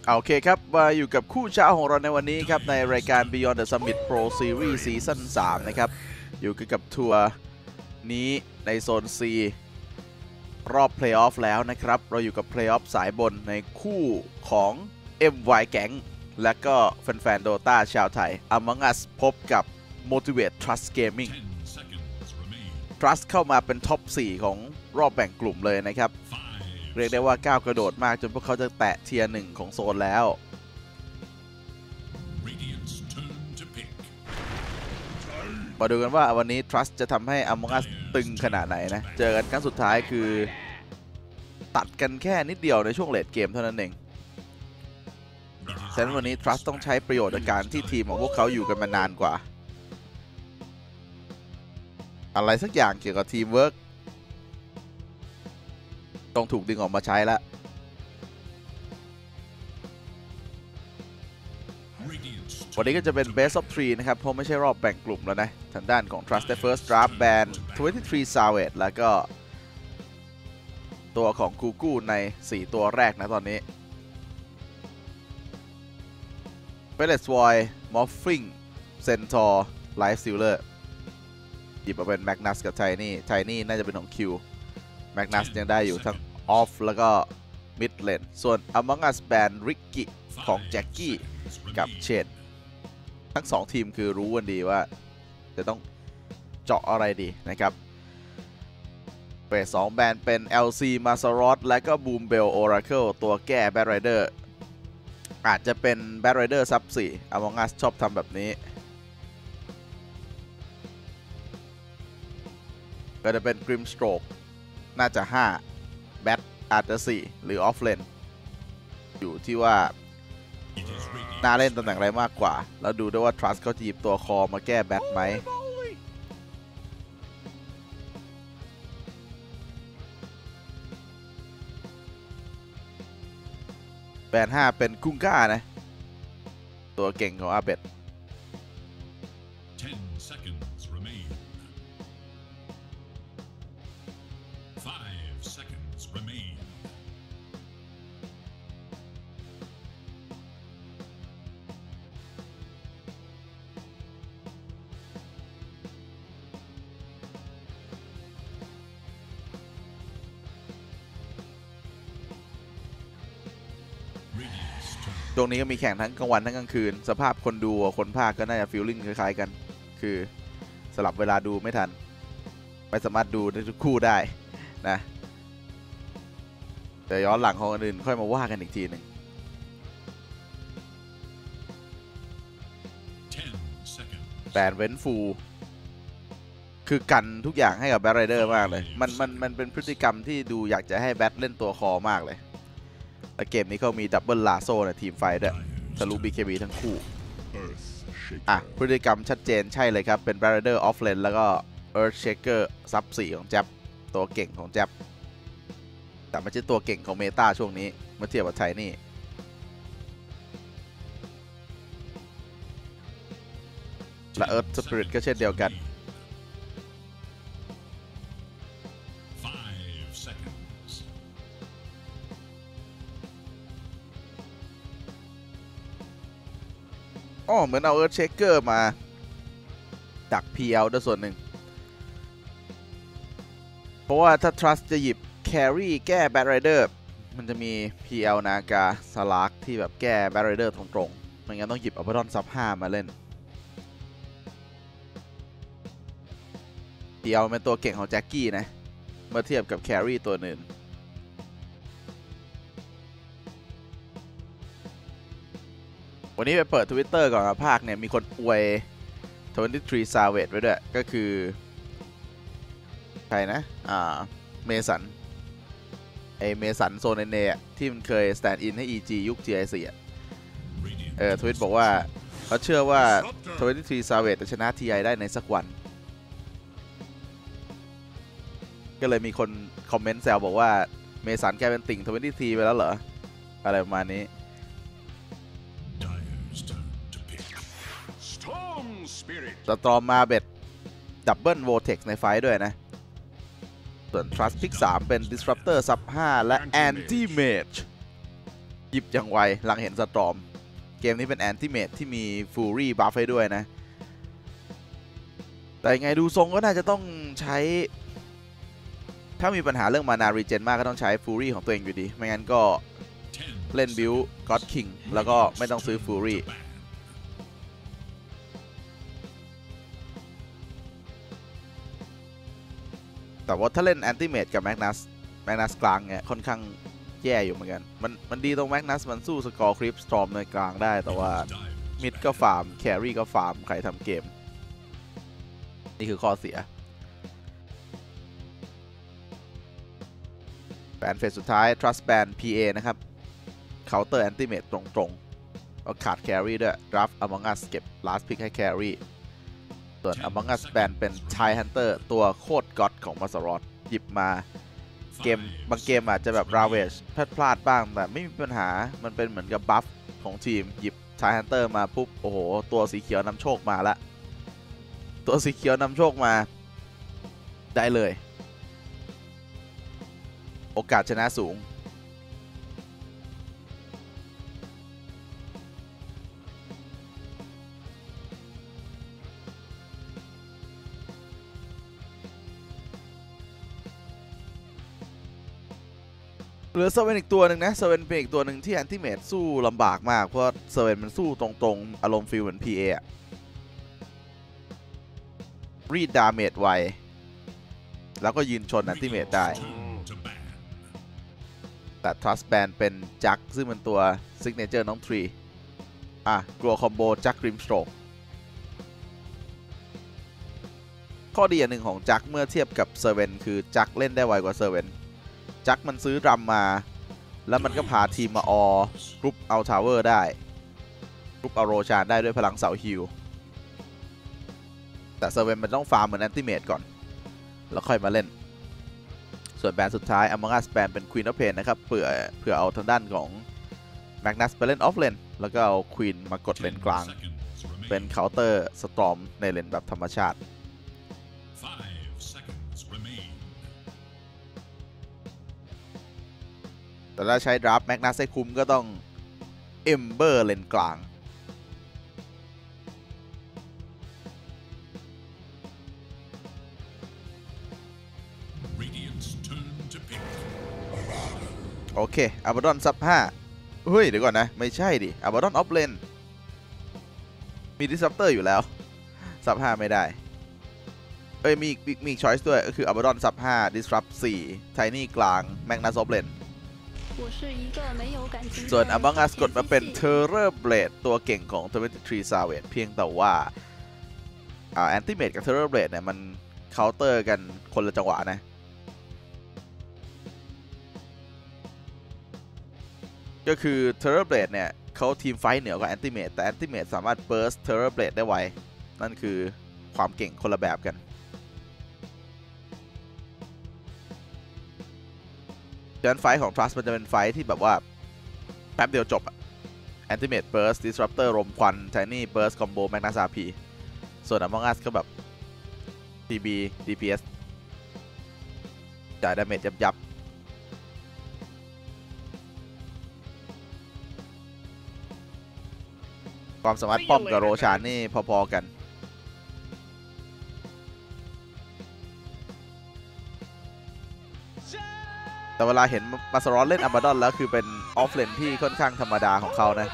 โอเคครับมาอยู่กับคู่เช้าของเราในวันนี้ครับในรายการ Beyond the Summit Pro Series ซีซั่น3นะครับอยู่กับทัวร์นี้ในโซน C รอบเพลย์ออฟแล้วนะครับเราอยู่กับเพลย์ออฟสายบนในคู่ของ MY Gang และก็แฟนๆ Dota ชาวไทย Among Us พบกับ Motivate Trust Gaming Trust เข้ามาเป็นท็อป 4 ของรอบแบ่งกลุ่มเลยนะครับเรียกได้ว่าก้าวกระโดดมากจนพวกเขาจะแตะเทียร์ 1 ของโซนแล้วมาดูกันว่าวันนี้ Trust จะทำให้ Among Us ตึงขนาดไหนนะเจอกันครั้งสุดท้ายคือตัดกันแค่นิดเดียวในช่วงเลดเกมเท่านั้นเองฉะนั้นวันนี้ Trust ต้องใช้ประโยชน์จากการที่ทีมของพวกเขาอยู่กันมานานกว่าอะไรสักอย่างเกี่ยวกับทีมเวิร์กต้องถูกดึงออกมาใช้แล้ววันนี้ก็จะเป็น Best of 3 นะครับเพราะไม่ใช่รอบแบ่งกลุ่มแล้วนะทางด้านของ Trust ได้ First Draft Ban 23 Savage แล้วก็ตัวของกูกู้ใน4ตัวแรกนะตอนนี้ Fearless Void Morphing Centaur Life Stealer หยิบมาเป็น Magnus กับ Tiny น่าจะเป็นของ Q Magnus ยังได้อยู่ทั้ง Off แล้วก็ Mid Lane ส่วน Among Us Ban Ricky ของ Jackie กับ Chen ทั้ง2ทีมคือรู้กันดีว่าจะต้องเจาะอะไรดีนะครับเฟส2แบนเป็น LC Mazarot และก็ Boom Bell Oracle ตัวแก้ Bad Rider อาจจะเป็น Bad Rider ซับ 4 Among Us ชอบทำแบบนี้ก็จะเป็น Grimstroke น่าจะ5 Bad อาจจะ4หรือ Off Lane อยู่ที่ว่าน่าเล่นตำแหน่งอะไรมากกว่าแล้วดูด้วยว่า Trust เขาจะหยิบตัวคอมาแก้แบทไหมแบน5เป็นกุ้งก้านะตัวเก่งของอาเบตช่วงนี้ก็มีแข่งทั้งกลางวันทั้งกลางคืนสภาพคนดูคนภาคก็น่าจะฟีลลิ่งคล้ายๆกันคือสลับเวลาดูไม่ทันไม่สามารถดูได้ทุกคู่ได้นะแต่ย้อนหลังของคนอื่นค่อยมาว่ากันอีกทีหนึ่งแบนเว้นฟูคือกันทุกอย่างให้กับแบทไรเดอร์มากเลยมันเป็นพฤติกรรมที่ดูอยากจะให้แบทเล่นตัวคอมากเลยและเกมนี้เขามีดับเบิลลาโซ่ในทีมไฟด้วยทะลุ BKB ทั้งคู่พฤติกรรมชัดเจนใช่เลยครับเป็น Bad Rider Off Lane แล้วก็ Earth Shaker ซับ 4 ของแจ๊บตัวเก่งของแจ๊บแต่ไม่ใช่ตัวเก่งของเมตาช่วงนี้เมื่อเทียบกับไทนี่และ Earth Spirit ก็เช่นเดียวกันเหมือนเอา Earth Shaker มาดัก PL ด้วยส่วนหนึ่งเพราะว่าถ้า Trust จะหยิบ Carry แก้ Bad Rider มันจะมี PL นากาสลากที่แบบแก้ Bad Rider ตรงๆไม่งั้นต้องหยิบ Abaddon ซับ 5 มาเล่น PL เป็นตัวเก่งของแจ็คกี้นะเมื่อเทียบกับ Carry ตัวอื่นวันนี้ไปเปิด Twitter ก่อนมาภาคเนี่ยมีคนอวย23 Savage ไว้ด้วยก็คือใครนะเมสันเมสันโซนเนที่มันเคยสแตนด์อินให้ EG ยุค GIC ทวิตบอกว่าเขาเชื่อว่า23 Savage จะชนะ TI ได้ในสักวันก็เลยมีคนคอมเมนต์แซวบอกว่าเมสันแกเป็นติ่ง23ไปแล้วเหรออะไรประมาณนี้สตรอมมาเบ็ดดับเบิลโวเท็กซ์ในไฟด้วยนะส่วน Trust พิก 3 เป็น Disruptor ซับ 5 และ Anti Mage หยิบอย่างไวหลังเห็นสตรอมเกมนี้เป็นแอนติเมทที่มีฟูรี่บัฟให้ด้วยนะแต่ยังไงดูทรงก็น่าจะต้องใช้ถ้ามีปัญหาเรื่องมานารีเจนมากก็ต้องใช้ฟูรี่ของตัวเองอยู่ดีไม่งั้นก็เล่นบิวก็อดคิงแล้วก็ไม่ต้องซื้อฟูรี่แต่ว่าถ้าเล่นแอนติเมทกับแมกนัสกลางเนี่ยค่อนข้างแย่อยู่เหมือนกันมันดีตรงแมกนัสมันสู้สกอร์คริปสตรอมในกลางได้แต่ว่ามิดก็ฟาร์มแครี่ก็ฟาร์มใครทำเกมนี่คือข้อเสียแบนเฟสสุดท้าย Trust Ban PA นะครับ Counter Anti-Mate ตรงๆเอาขาด Carry ด้วย Draft Among Us เก็บ Last Pick ให้ Carry ส่วน Among Us Ban เป็น Chai Hunter ตัวโคตรก๊อตของ Mazzaroth หยิบมาเกมบางเกมอาจจะแบบ Ravage พลาดบ้างแต่ไม่มีปัญหามันเป็นเหมือนกับบัฟของทีมหยิบ Chai Hunter มาปุ๊บโอ้โหตัวสีเขียวนำโชคมาละตัวสีเขียวนำโชคมาได้เลยโอกาสชนะสูงเหลือเซเว่นอีกตัวหนึ่งนะเซเว่นเป็นอีกตัวหนึ่งที่แอนติเมทสู้ลำบากมากเพราะเซเว่นมันสู้ตรงๆอารมณ์ฟีลเหมือน PA อะรีดดาเมจไวแล้วก็ยืนชนแอนติเมทได้แต่ Trust Ban เป็นจักซึ่งเป็นตัว Signature น้องทรีกลัวคอมโบจักริมสโตรกข้อดีอย่างหนึ่งของจักเมื่อเทียบกับเซเว่นคือจักเล่นได้ไวกว่าเซเว่นจักมันซื้อรัมมาแล้วมันก็พาทีมมาออกรุ๊ปเอาทาวเวอร์ได้กรุ๊ปเอาโรชานได้ด้วยพลังเสาฮิลแต่เซเว่นมันต้องฟาร์มเหมือนแอนติเมทก่อนแล้วค่อยมาเล่นส่วนแบนสุดท้าย Among Us แบนเป็น Queen of Pain นะครับเผื่อเอาทางด้านของ Magnus ไปเล่นออฟเลนแล้วก็เอา Queen มากดเลนกลางเป็นเคาน์เตอร์สตรอมในเลนแบบธรรมชาติแต่ถ้าใช้ดราฟ Magnus ให้คุ้มก็ต้อง Ember เลนกลางโอเคอาบาดอนซับ5เฮ้ยเดี๋ยวก่อนนะไม่ใช่ดิอาบาดอนออฟเลนมีดิสรัปเตอร์อยู่แล้วซับ5ไม่ได้มีอีกช้อยส์ด้วยก็คืออาบาดอนซับ5ดิสรัป4ไทนี่กลางแมกนัสออฟเลนส่วน Among Us กดมาเป็น Terror Blade ตัวเก่งของ23 Savage เพียงแต่ว่าAnti-Mate กับ Terror Blade เนี่ยมันเคาน์เตอร์กันคนละจังหวะนะก็คือ Terror Blade เนี่ยเขาทีมไฟท์เหนือกว่า Anti-Mate แต่ Anti-Mate สามารถ Burst Terror Blade ได้ไวนั่นคือความเก่งคนละแบบกันดังนั้นไฟท์ของ Trust มันจะเป็นไฟท์ที่แบบว่าแป๊บเดียวจบAnti-Mate Burst Disruptor รมควัน Tiny Burst Combo Magnus RP ส่วน Among Us ก็แบบ TB DPS จ่ายดาเมจยับความสามารถป้อมกับโรชานนี่พอๆกันแต่เวลาเห็นมาสรอนเล่นอัมบาดอนแล้วคือเป็นออฟเลนที่ค่อนข้างธรรมดาของเขานะ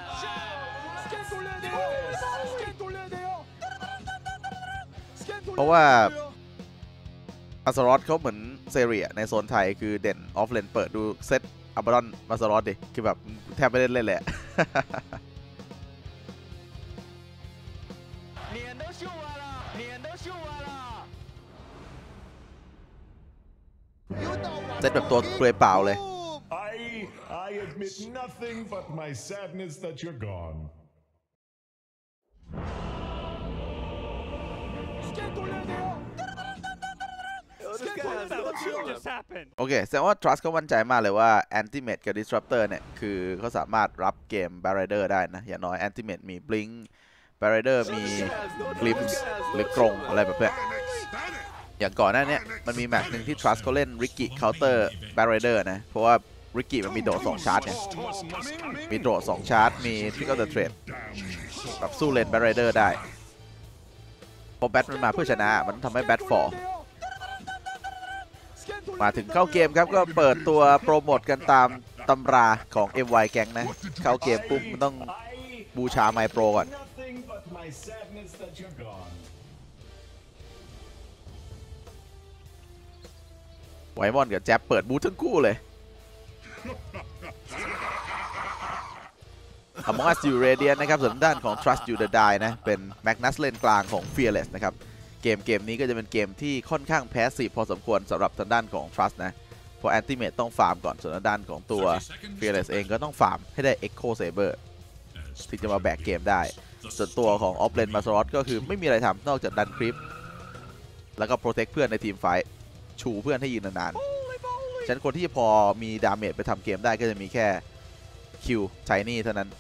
เพราะว่ามาสรอนเขาเหมือนเซเรียในโซนไทยคือเด่นออฟเลนเปิดดูเซตอัมบาดอนมาสรอนดิคือแบบแทบไม่ได้เล่นเลยเซตแบบตัวเปลือยเปล่าเลย I admit nothing but my sadness that you're gone. โอเคแสดงว่า Trust เขามั่นใจมากเลยว่า Anti-Mate กับ Disruptor เนี่ยคือเขาสามารถรับเกม Barrier ได้นะอย่างน้อย Anti-Mate มี Blink Barrier มี Glimpse หรือกรงอะไรแบบนี้อย่างก่อนหน้านี้มันมีแมตช์หนึ่งที่ Trust เขาเล่น Ricky Counter Barrier นะเพราะว่าริกกี้มันมีโดด2ชาร์จไงมีโดด2ชาร์จมีทริกเกอร์เดอะเทรดแบบสู้เลนแบทไรเดอร์ได้พอแบทมันมาเพื่อชนะมันทำให้แบทฟอร์มาถึงเข้าเกมครับก็เปิดตัวโปรโมทกันตามตำราของ MY แก๊งนะเข้าเกมปุ๊บมันต้องบูชาไมโปรก่อนไวมอนกับแจ๊บเปิดบูททั้งคู่เลยAmong Us อยู่ Radiant นะครับส่วนด้านของ Trust You The Die นะเป็น Magnus เลนกลางของ Fearless นะครับเกมนี้ก็จะเป็นเกมที่ค่อนข้างแพสซีฟพอสมควรสำหรับทางด้านของ Trust นะเพราะ Anti-Mate ต้องฟาร์มก่อนส่วนด้านของตัว Fearless เองก็ต้องฟาร์มให้ได้ Echo Saber ถึงจะมาแบกเกมได้ส่วนตัวของ Off Lane Mazzaroth ก็คือไม่มีอะไรทำนอกจากดันคลิปแล้วก็ Protect เพื่อนในทีมไฟท์ชูเพื่อนให้ยืนนานๆฉะนั้นคนที่พอมีดาเมจไปทำเกมได้ก็จะมีแค่คิวไทนี่เท่านั้น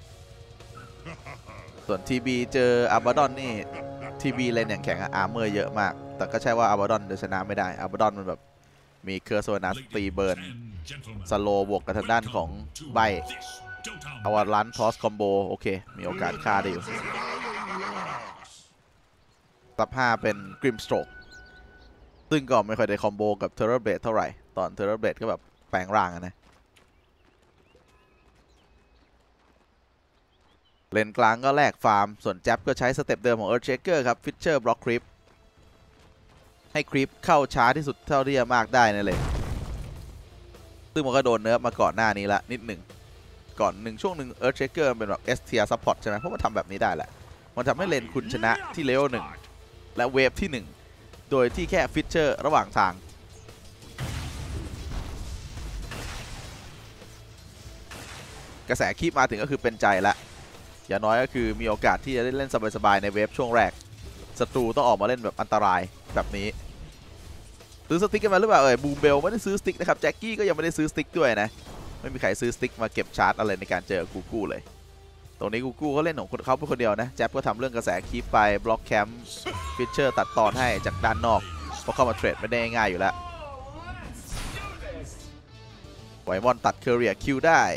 ส่วน TB เจออาบาดอนนี่ TB เลนอย่างแข็งอาร์เมอร์เยอะมากแต่ก็ใช่ว่าอาบาดอนจะชนะไม่ได้อาบาดอนมันแบบมีเคอร์โซนัสตีเบิร์นสโลบวกกับทางด้านของใบอวารันทอสคอมโบโอเคมีโอกาสฆ่าได้อยู่ซับ5เป็นกริมสโตรกซึ่งก็ไม่ค่อยได้คอมโบกับเทอร์เบดเท่าไหร่ตอนเทอร์เบดก็แบบแปลงร่างนะเลนกลางก็แลกฟาร์มส่วนแจ๊บก็ใช้สเต็ปเดิมของ Earthshaker ครับฟิชเชอร์บล็อกคริปให้คริปเข้าช้าที่สุดเท่าที่จะมากได้นั่นเลยซึ่งมันก็โดนเนิร์ฟมาก่อนหน้านี้ละนิดหนึ่งก่อนช่วงหนึ่ง Earthshaker เป็นแบบ S tier support ใช่ไหมเพราะมันทำแบบนี้ได้แหละมันทำให้เลนคุณชนะที่เลเวล1และเวฟที่1โดยที่แค่ฟิชเชอร์ระหว่างทางกระแสคลิปมาถึงก็คือเป็นใจละอย่างน้อยก็คือมีโอกาสที่จะได้เล่นสบายๆในเวฟช่วงแรกศัตรูต้องออกมาเล่นแบบอันตรายแบบนี้ซื้อสติ๊กกันมาหรือเปล่าบูมเบลไม่ได้ซื้อสติ๊กนะครับแจ็คกี้ก็ยังไม่ได้ซื้อสติ๊กด้วยนะไม่มีใครซื้อสติ๊กมาเก็บชาร์จอะไรในการเจอกูกู้เลยตรงนี้กูกู้เขาเล่นของเขาเป็นคนเดียวนะแจ๊บก็ทำเรื่องกระแสคลิปไปบล็อกแคมป์ฟิชเชอร์ตัดตอนให้จากด้านนอกเพราะเข้ามาเทรดไม่ได้ง่ายอยู่แล้วไวมอนตัดเคอร์เรียคิวได้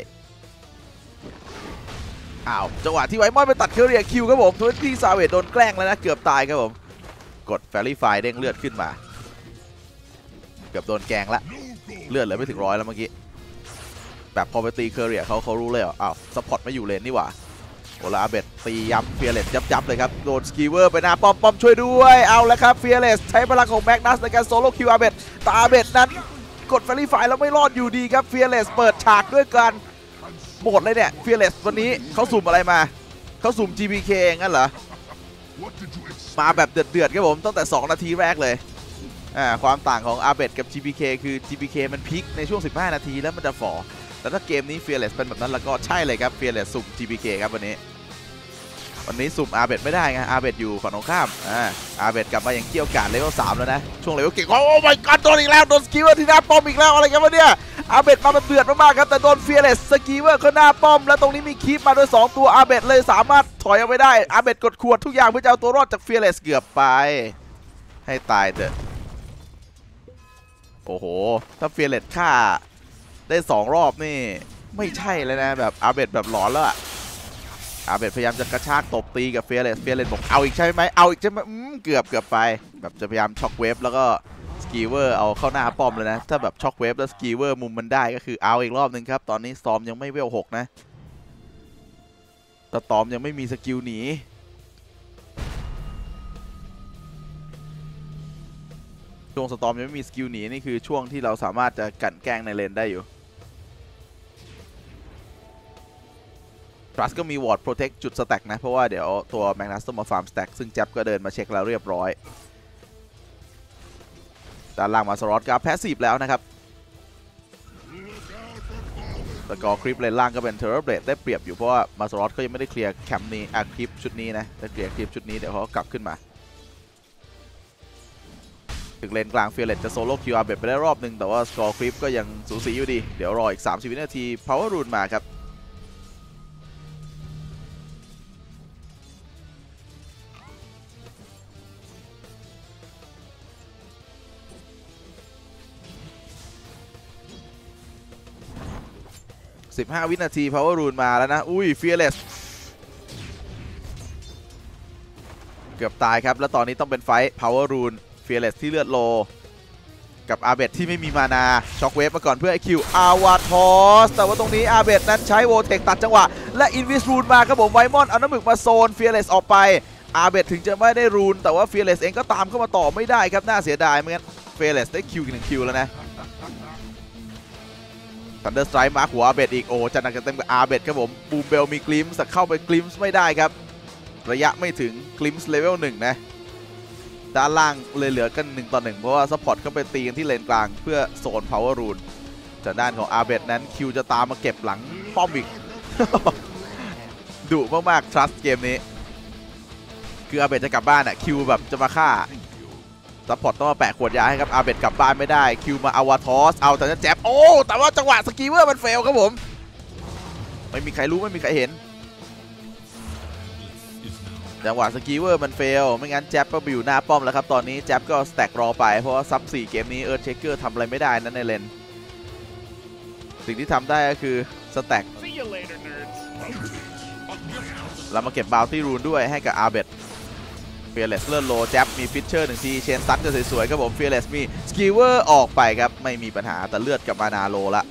อ้าวจังหวะที่ไวมอนไปตัดเคอร์เรียคิวครับผมทุกที่ซาเวดโดนแกล้งแล้วนะเกือบตายครับผมกดแฟรี่ไฟเด้งเลือดขึ้นมาเกือบโดนแกงละเลือดเหลือไม่ถึง100แล้วเมื่อกี้แบบพอไปตีเคอร์เรียเขารู้เลยอ้าวซัพพอร์ตไม่อยู่เลนนี่หว่าโอลาเบตตีย้ำเฟียร์เลสยับเลยครับโดนสกีเวอร์ไปหน้าป้อมช่วยด้วยเอาแล้วครับเฟียร์เลสใช้พลังของแมกนัสในการโซโล่คิวอาเบตตาเบตนั้นกดแฟรี่ไฟแล้วไม่รอดอยู่ดีครับเฟียร์เลสเปิดฉากด้วยกันหมดเลยเนี่ยเฟียร์เลสวันนี้เขาสุ่มอะไรมาเขาสุ่ม GPK งั้นเหรอมาแบบเดือดครับผมตั้งแต่2นาทีแรกเลยความต่างของอาเบตกับ GPK คือ GPK มันพีคในช่วง15นาทีแล้วมันจะฝ่อแต่ถ้าเกมนี้ Fearless เป็นแบบนั้นแล้วก็ใช่เลยครับ Fearless สุ่ม GPK ครับวันนี้สุ่มอาเบตไม่ได้ไงอาเบตอยู่ฝั่งตรงข้ามอาเบตกลับมาอย่างเกี่ยวกาดเลเวล3แล้วนะช่วงเลเวลเก่งโอ้ my god โดนอีกแล้วโดนสกีเวอร์ที่หน้าป้อมอีกแล้วอะไรกันวะเนี่ยอาเบตมาเดือดมากๆครับแต่โดน Fearless สกีเวอร์เข้าหน้าป้อมแล้วตรงนี้มีคีปมาด้วย2ตัวอาเบตเลยสามารถถอยเอาไปได้อาเบตกดขวดทุกอย่างเพื่อจะเอาตัวรอดจาก Fearless เกือบไปให้ตายเถอะโอ้โหถ้าเฟียร์เลสฆ่าได้2รอบนี่ไม่ใช่เลยนะแบบอาเบตแบบหลอนแล้วอาเบตพยายามจะกระชากตบตีกับเฟียร์เลสบอกเอาอีกใช่ไหมเอาอีกใช่ไหมเกือบไปแบบจะพยายามช็อคเวฟแล้วก็สกีเวอร์เอาเข้าหน้าป้อมเลยนะถ้าแบบช็อคเวฟแล้วสกีเวอร์มุมมันได้ก็คือเอาอีกรอบนึงครับตอนนี้สตอมยังไม่เวล6นะแต่สตอมยังไม่มีสกิลหนีช่วงสตอมยังไม่มีสกิลหนีนี่คือช่วงที่เราสามารถจะกั่นแกล้งในเลนได้อยู่ทรัสก็มีวอร์ดโปรเทคจุดสแต็กนะเพราะว่าเดี๋ยวตัวแมกนัสต้องมาฟาร์มสแต็กซึ่งแจ็บก็เดินมาเช็คแล้วเรียบร้อยด้านล่างมาสล็อตกับแพสซีฟแล้วนะครับสกอร์คลิปเลนล่างก็เป็นเทอร์เบลดได้เปรียบอยู่เพราะว่ามาสล็อตก็ยังไม่ได้เคลียร์แคมป์นี้คลิปชุดนี้นะได้เคลียร์คลิปชุดนี้เดี๋ยวเขากลับขึ้นมาถึงเลนกลางเฟียร์เลสจะโซโล่คิวอาเบตไปได้รอบนึงแต่ว่าสกอร์คลิปก็ยังสูสีอยู่ดีเดี๋ยวรออีก30 วินาทีพาวเวอร์รูนมาครับ 15 วินาที Power Rune มาแล้วนะอุ้ย Fearless เกือบตายครับแล้วตอนนี้ต้องเป็นไฟท์ Power Rune Fearless ที่เลือดโลกับอาเบตที่ไม่มีมานาช็อคเวฟมาก่อนเพื่อไอคิวอาวาทอสแต่ว่าตรงนี้อาเบตนั้นใช้โวเทคตัดจังหวะและอินวิสรูนมาครับผมไวมอนเอาน้ำหมึกมาโซน Fearless ออกไปอาเบตถึงจะไม่ได้รูนแต่ว่า Fearless เองก็ตามเข้ามาต่อไม่ได้ครับน่าเสียดายเหมือนกัน Fearless ได้คิว1 คิวแล้วนะThunder Strike มาหัวอาเบตอีกโอ้จัดหนักเต็มกับอาเบตครับผมบูมเบลมีกลิมส์แต่เข้าไปกลิมส์ไม่ได้ครับระยะไม่ถึงกลิมส์เลเวล1นะด้านล่างเลยเหลือกัน1 ต่อ 1เพราะว่าซัพพอร์ตเข้าไปตีกันที่เลนกลางเพื่อโซน Power Rune จากด้านของอาเบตนั้นคิวจะตามมาเก็บหลังป้อมอีก ดุมากๆ trust เกมนี้คืออาเบตจะกลับบ้านอ่ะคิวแบบจะมาฆ่าซัพพอร์ตต้องมาแปะขวดยาให้ครับอาเบตกลับบ้านไม่ได้คิวมาอาวาทอสเอาแต่จะแจ็บโอ้แต่ว่าจังหวะสกีเวอร์มันเฟลครับผมไม่มีใครรู้ไม่มีใครเห็นจังหวะสกีเวอร์มันเฟลไม่งั้นแจ็บก็ไปอยู่หน้าป้อมแล้วครับตอนนี้แจ็บก็สแต็กรอไปเพราะว่าซับ4เกมนี้เอิร์ธเชคเกอร์ทำอะไรไม่ได้นั้นในเลนสิ่งที่ทำได้ก็คือสแต็กแล้วมาเก็บบาวตี้รูนด้วยให้กับอาเบตเฟียร์เลสเลื่อนโลแจ็บมีฟิชเชอร์1 ทีเชนซันก็สวยๆครับผมเฟียร์เลสมีสกีเวอร์ออกไปครับไม่มีปัญหาแต่เลือดกับมานาโลละ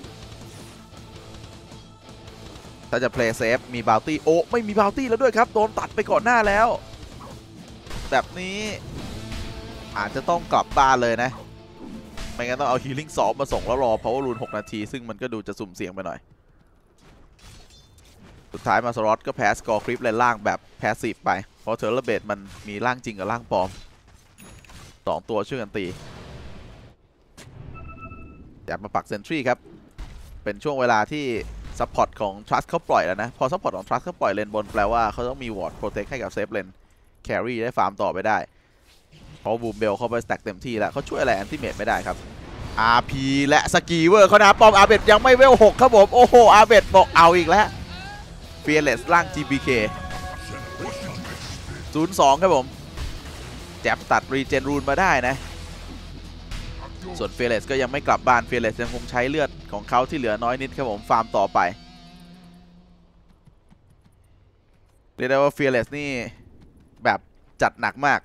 ถ้าจะเพลย์เซฟมีบาวตี้โอ้ไม่มีบาวตี้แล้วด้วยครับโดนตัดไปก่อนหน้าแล้วแบบนี้อาจจะต้องกลับบ้านเลยนะไม่งั้นต้องเอาฮีลิ่งซอฟมาส่งแล้วรอเพราะว่ารูน6 นาทีซึ่งมันก็ดูจะสุ่มเสี่ยงไปหน่อยสุดท้ายมาสล็อตก็แพ้สกอร์คลิปเลนล่างแบบแพสซีฟไปเพราะเทอร์เรเบตมันมีร่างจริงกับร่างปลอม2 ตัวช่วยกันตีอยากมาปักเซนทรีครับเป็นช่วงเวลาที่ซัพพอร์ตของ Trust เขาปล่อยแล้วนะพอซัพพอร์ตของ Trust เขาปล่อยเลนบนแปลว่าเขาต้องมีวอร์ดโปรเทคให้กับเซฟเลนแครี่ได้ฟาร์มต่อไปได้เพราะบูมเบลเข้าไปสแต็กเต็มที่แล้วเขาช่วยอะไรแอนติเมตไม่ได้ครับ RP และสกีเวอร์เขานะป้อมอาเบตยังไม่เวล6ครับผมโอ้โหอาเบตบอกเอาอีกแล้วเฟียร์เลสล่าง GPK 0-2 ครับผมแจ็บตัดรีเจนรูนมาได้นะส่วนเฟียร์เลสก็ยังไม่กลับบ้านเฟียร์เลสยังคงใช้เลือดของเขาที่เหลือน้อยนิดครับผมฟาร์มต่อไปเรียกได้ว่าเฟียร์เลสนี่แบบจัดหนักมาก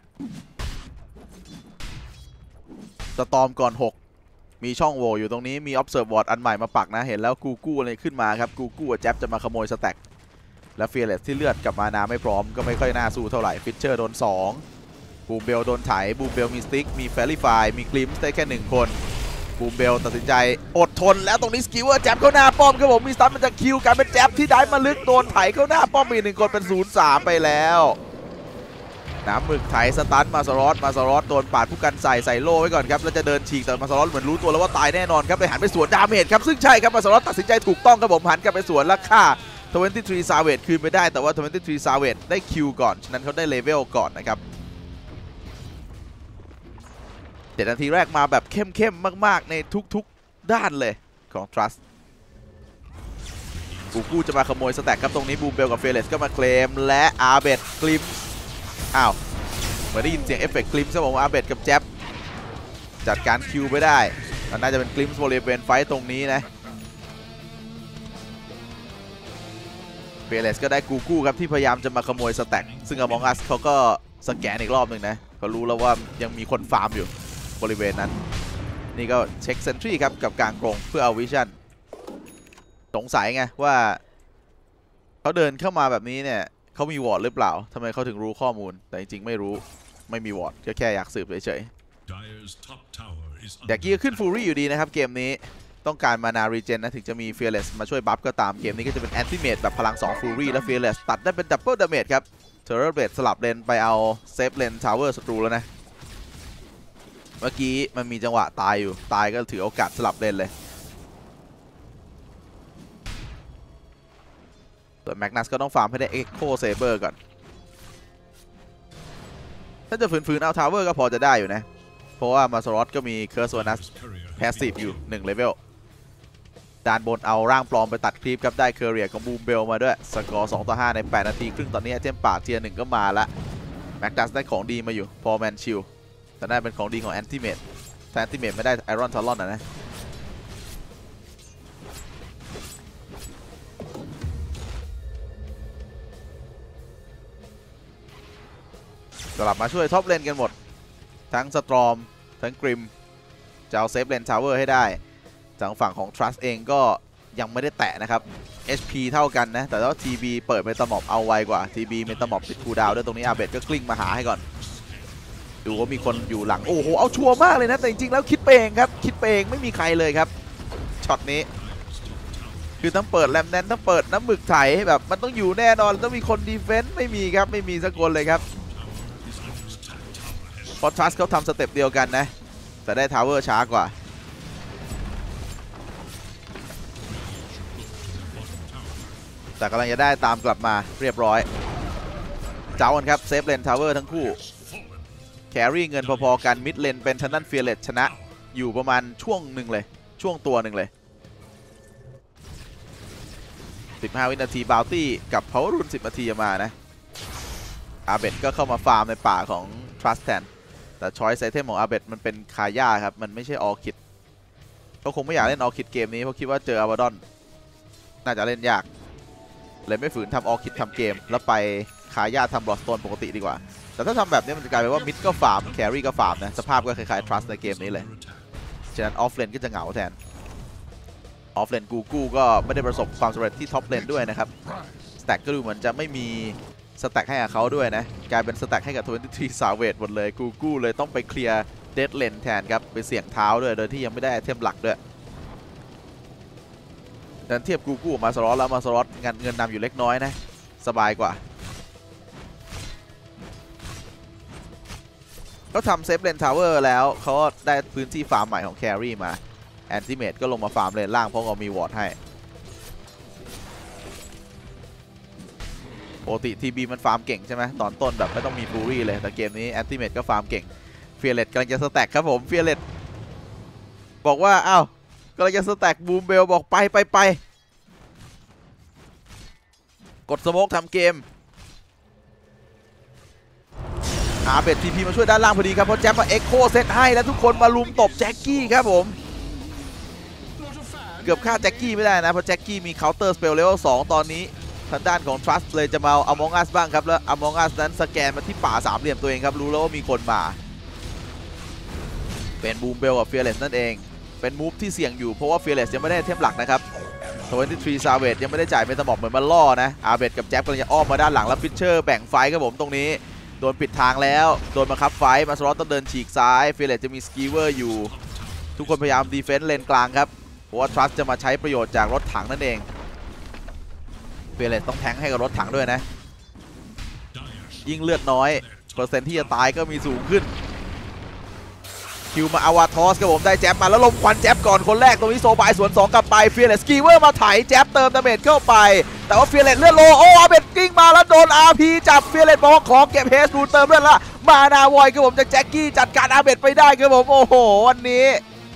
สตอมก่อน6มีช่องโหว่อยู่ตรงนี้มี Observe Ward อันใหม่มาปักนะเห็นแล้วกูกู้อะไรขึ้นมาครับกูกู้กับแจ็บจะมาขโมยสแต็กและเฟียร์เลสที่เลือดกับมานาไม่พร้อมก็ไม่ค่อยน่าสู้เท่าไหร่ฟิชเชอร์โดน2บูมเบลโดนไถบูมเบลมีสติ๊กมีแฟรี่ไฟมีกลิมส์ได้แค่1 คนบูมเบลตัดสินใจอดทนแล้วตรงนี้สกิลเวอร์แจ็บเข้าหน้าป้อมครับผมมีสตันมันจะคิวกลายเป็นแจ็บที่ได้มาลึกโดนไถเข้าหน้าป้อมอีก1 คนเป็น 0-3 ไปแล้วน้ำหมึกไถสตันมาสล็อตโดนปาดผู้กันใส่โล่ไว้ก่อนครับแล้วจะเดินฉีกแต่มาสล็อตเหมือนรู้ตัวแล้วว่าตายแน่นอนครับเลยหันไปสวนดาเมจครับซึ่งใช่ครับมาสล็อตตัดสินใจถูกต้องครับผมหันกลับไปสวนแล้วฆ่า23 Savage คืนไปได้แต่ว่า23 Savage ได้คิวก่อนฉะนั้นเขาได้เลเวลก่อนนะครับ7 นาทีแรกมาแบบเข้มมากๆในทุกๆด้านเลยของ Trust กูกู้จะมาขโมยสแต็กครับตรงนี้บูมเบลกับเฟเลสก็มาเคลมและอาเบตกลิมอ้าวเหมือนได้ยินเสียงเอฟเฟกต์กลิมครับผมอาเบตกับแจ็บจัดการคิวไปได้มันน่าจะเป็นกลิมส์บริเวณไฟตรงนี้นะเฟเลสก็ได้กูกู้ครับที่พยายามจะมาขโมยสแต็กซึ่งAmong Usเขาก็สแกนอีกรอบหนึ่งนะเขารู้แล้วว่ายังมีคนฟาร์มอยู่บริเวณนั้นนี่ก็เช็คเซนทรีครับกับกลางกรงเพื่อเอาวิชั่นสงสัยไงว่าเขาเดินเข้ามาแบบนี้เนี่ยเขามีวอร์ดหรือเปล่าทำไมเขาถึงรู้ข้อมูลแต่จริงๆไม่รู้ไม่มีวอร์ดแค่อยากสืบเฉยๆเดี๋ยวกี้ก็ขึ้นฟูรี่อยู่ดีนะครับเกมนี้ต้องการมานารีเจนนะถึงจะมีเฟียร์เลสมาช่วยบัฟก็ตามเกมนี้ก็จะเป็นแอนติเมตแบบพลัง2ฟูรี่และเฟียร์เลสตัดได้เป็นดับเบิลดาเมจครับเทอร์เรเบตสลับเลนไปเอาเซฟเลนทาวเวอร์ศัตรูแล้วนะเมื่อกี้มันมีจังหวะตายอยู่ตายก็ถือโอกาสสลับเลนเลยส่วนแมกนัสก็ต้องฟาร์มให้ได้เอ็กโคเซเบอร์ก่อนถ้าจะฝืนๆเอาทาวเวอร์ก็พอจะได้อยู่นะเพราะว่ามาสล็อตก็มีเคิร์สวานัสแพสซีฟอยู่1 เลเวลด้านบนเอาร่างปลอมไปตัดคลิปครับได้เคอร์เรียของบูมเบลมาด้วยสกอร์2-5ใน8 นาทีครึ่งตอนนี้เทมป่าเทียร์1ก็มาละแมกนัสได้ของดีมาอยู่พอแมนชิลแต่ได้เป็นของดีของแอนติเมตแต่แอนติเมตไม่ได้ไอรอนทารอนนะกลับมาช่วยท็อปเลนกันหมดทั้งสตรอมทั้งกริมจะเอาเซฟเลนทาวเวอร์ให้ได้จากฝั่งของ Trust เองก็ยังไม่ได้แตะนะครับ HP เท่ากันนะแต่ว่า TB เปิดเมตาหมอบเอาไวกว่า TB เมตาหมอบติดคูลดาวน์ด้วยตรงนี้อาเบตก็กลิ้งมาหาให้ก่อนดูว่ามีคนอยู่หลังโอ้โหเอาชัวร์มากเลยนะแต่จริงๆแล้วคิดไปเองครับคิดไปเองไม่มีใครเลยครับช็อตนี้คือต้องเปิดแรมแนนต้องเปิดน้ำหมึกไถแบบมันต้องอยู่แน่นอนต้องมีคนดีเฟนส์ไม่มีครับไม่มีสักคนเลยครับพอ Trust เขาทำสเต็ปเดียวกันนะแต่ได้ทาวเวอร์ช้ากว่าแต่กำลังจะได้ตามกลับมาเรียบร้อยเจ้ากันครับเซฟเลนทาวเวอร์ทั้งคู่แครี่เงินพอๆกันมิดเลนเป็นทางด้านเฟียร์เลตชนะอยู่ประมาณช่วงหนึ่งเลยช่วงตัวหนึ่งเลย15 วินาทีบาวตี้กับพาวเวอร์รุน10 นาทีมานะอาเบตก็เข้ามาฟาร์มในป่าของ Trust แทนแต่ช้อยส์ไอเทมของอาเบตมันเป็นคาย่าครับมันไม่ใช่ออคิดเขาคงไม่อยากเล่นออคิดเกมนี้เพราะคิดว่าเจออาบาดอนน่าจะเล่นยากเลยไม่ฝืนทำออคิดทำเกมแล้วไปคาย่าทำบลอสโตนปกติดีกว่าแต่ถ้าทำแบบนี้มันจะกลายเป็นว่ามิดก็ฟาร์มแครี่ก็ฟาร์มนะสภาพก็คล้ายๆ Trust ในเกมนี้เลยฉะนั้นออฟเลนก็จะเหงาแทนออฟเลนกูก็ไม่ได้ประสบความสำเร็จที่ท็อปเลนด้วยนะครับสแต็กก็ดูเหมือนจะไม่มีสแต็กให้กับเขาด้วยนะกลายเป็นสแต็กให้กับ23 Savage หมดเลยกูเลยต้องไปเคลียร์เดดเลนแทนครับไปเสี่ยงเท้าด้วยโดยที่ยังไม่ได้ไอเทมหลักด้วยดันเทียบกูมาสล็อตแล้วมาสล็อตเงินนำอยู่เล็กน้อยนะสบายกว่าเขาทำเซฟเลนทาวเวอร์แล้วเขาได้พื้นที่ฟาร์มใหม่ของแครี่มาแอนติเมตก็ลงมาฟาร์มเลนล่างเพราะเขามีวอร์ดให้ปกติทีบีมันฟาร์มเก่งใช่ไหมตอนต้นแบบไม่ต้องมีฟูรี่เลยแต่เกมนี้แอนติเมตก็ฟาร์มเก่งเฟียร์เลตกำลังจะสแต็กครับผมเฟียร์เลตบอกว่าอ้าวกำลังจะสแต็กบูมเบลบอกไปกดสโมกทำเกมอาเบตทีพีมาช่วยด้านล่างพอดีครับเพราะแจ็คมาเอ็กโคเซตให้แล้วทุกคนมาลุมตบแจ็คกี้ครับผมเกือบฆ่าแจ็คกี้ไม่ได้นะเพราะแจ็คกี้มีเคาน์เตอร์สเปลเลเวล2ตอนนี้ทางด้านของ Trust เลยจะมาเอา Among Us บ้างครับแล้ว Among Us นั้นสแกนมาที่ป่าสามเหลี่ยมตัวเองครับรู้แล้วว่ามีคนมาเป็นบูมเบลกับ Fearless นั่นเองเป็นมูฟที่เสี่ยงอยู่เพราะว่า Fearless ยังไม่ได้เทมหลักนะครับ23 Savage ยังไม่ได้จ่ายเมตาหมอบเหมือนมันล่อนะอาเบตกับแจ็คกำลังจะอ้อมมาด้านหลังแล้วฟิชเชอร์แบ่งไฟครับผมตรงนี้โดนปิดทางแล้วโดนบังคับไฟมาสล็อตต้องเดินฉีกซ้าย Fearless จะมีสกีเวอร์อยู่ทุกคนพยายามดีเฟนส์เลนกลางครับเพราะว่า Trust จะมาใช้ประโยชน์จากรถถังนั่นเองเฟรเลตต้องแทงให้กับรถถังด้วยนะยิ่งเลือดน้อยเปอร์เซ็นต์ที่จะตายก็มีสูงขึ้นคิวมาอาวาทอสครับผมได้แจ๊บมาแล้วลมควันแจ๊บก่อนคนแรกตรงนี้โซบายสวน2กลับไปเฟียร์เลสสกีเวอร์มาไถแจ๊บเติมดาเมจเข้าไปแต่ว่าเฟียร์เลสเลือดโลโอ้อาเบตกิ้งมาแล้วโดน RP จับเฟียร์เลสบอกว่าขอเก็บเฮสดูเติมเลือดละมานาวอยครับผมจากแจ็คกี้จัดการอาเบตไปได้ครับผมโอ้โหวันนี้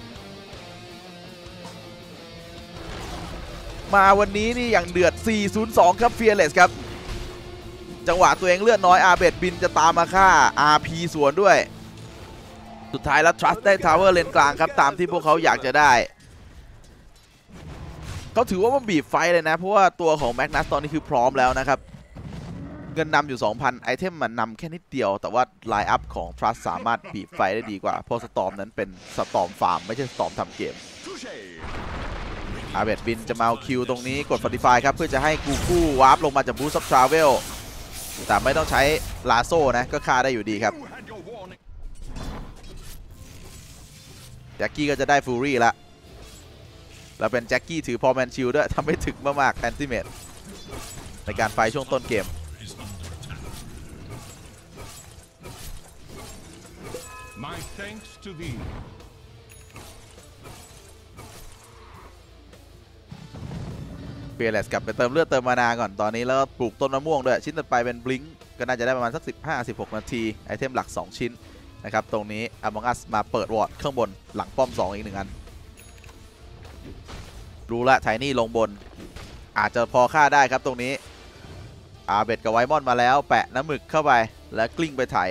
มาวันนี้นี่อย่างเดือด 4-0-2 ครับเฟียร์เลสครับจังหวะตัวเองเลือดน้อยอาเบตบินจะตามมาฆ่า RP สวนด้วยสุดท้ายแล้ว Trust ได้ทาวเวอร์เลนกลางครับตามที่พวกเขาอยากจะได้เขาถือว่ามันบีบไฟเลยนะเพราะว่าตัวของแมกนัสตอนนี้คือพร้อมแล้วนะครับเงินนำอยู่ 2,000 ไอเทมมันนำแค่นิดเดียวแต่ว่าไลน์อัพของ Trust สามารถบีบไฟได้ดีกว่าเพราะสตอร์มนั้นเป็นสตอร์มฟาร์มไม่ใช่สตอร์มทำเกมอาเบตบินจะมาเอาคิวตรงนี้กด Fortify ครับเพื่อจะให้กูวาร์ปลงมาจาก Boost of Travel แต่ไม่ต้องใช้ลาโซ่นะก็ฆ่าได้อยู่ดีครับแจ็คกี้ก็จะได้ฟูรี่ละแล้วเป็นแจ็คกี้ถือพอแมนชิลด้วยทำให้ถึกมากๆแอนติเมตในการไฟช่วงต้นเกมเฟียร์เลสกลับไปเติมเลือดเติมมานาก่อนตอนนี้แล้วปลูกต้นมะม่วงด้วยชิ้นต่อไปเป็นบลิงก์ก็น่าจะได้ประมาณสัก 15-16 นาทีไอเทมหลัก2ชิ้นนะครับตรงนี้ Among Us มาเปิดวอร์ดข้างบนหลังป้อม2อีก1อันรู้ละไทนี่ลงบนอาจจะพอฆ่าได้ครับตรงนี้อาเบตกับไวมอนมาแล้วแปะน้ำหมึกเข้าไปแล้วกลิ้งไปไถ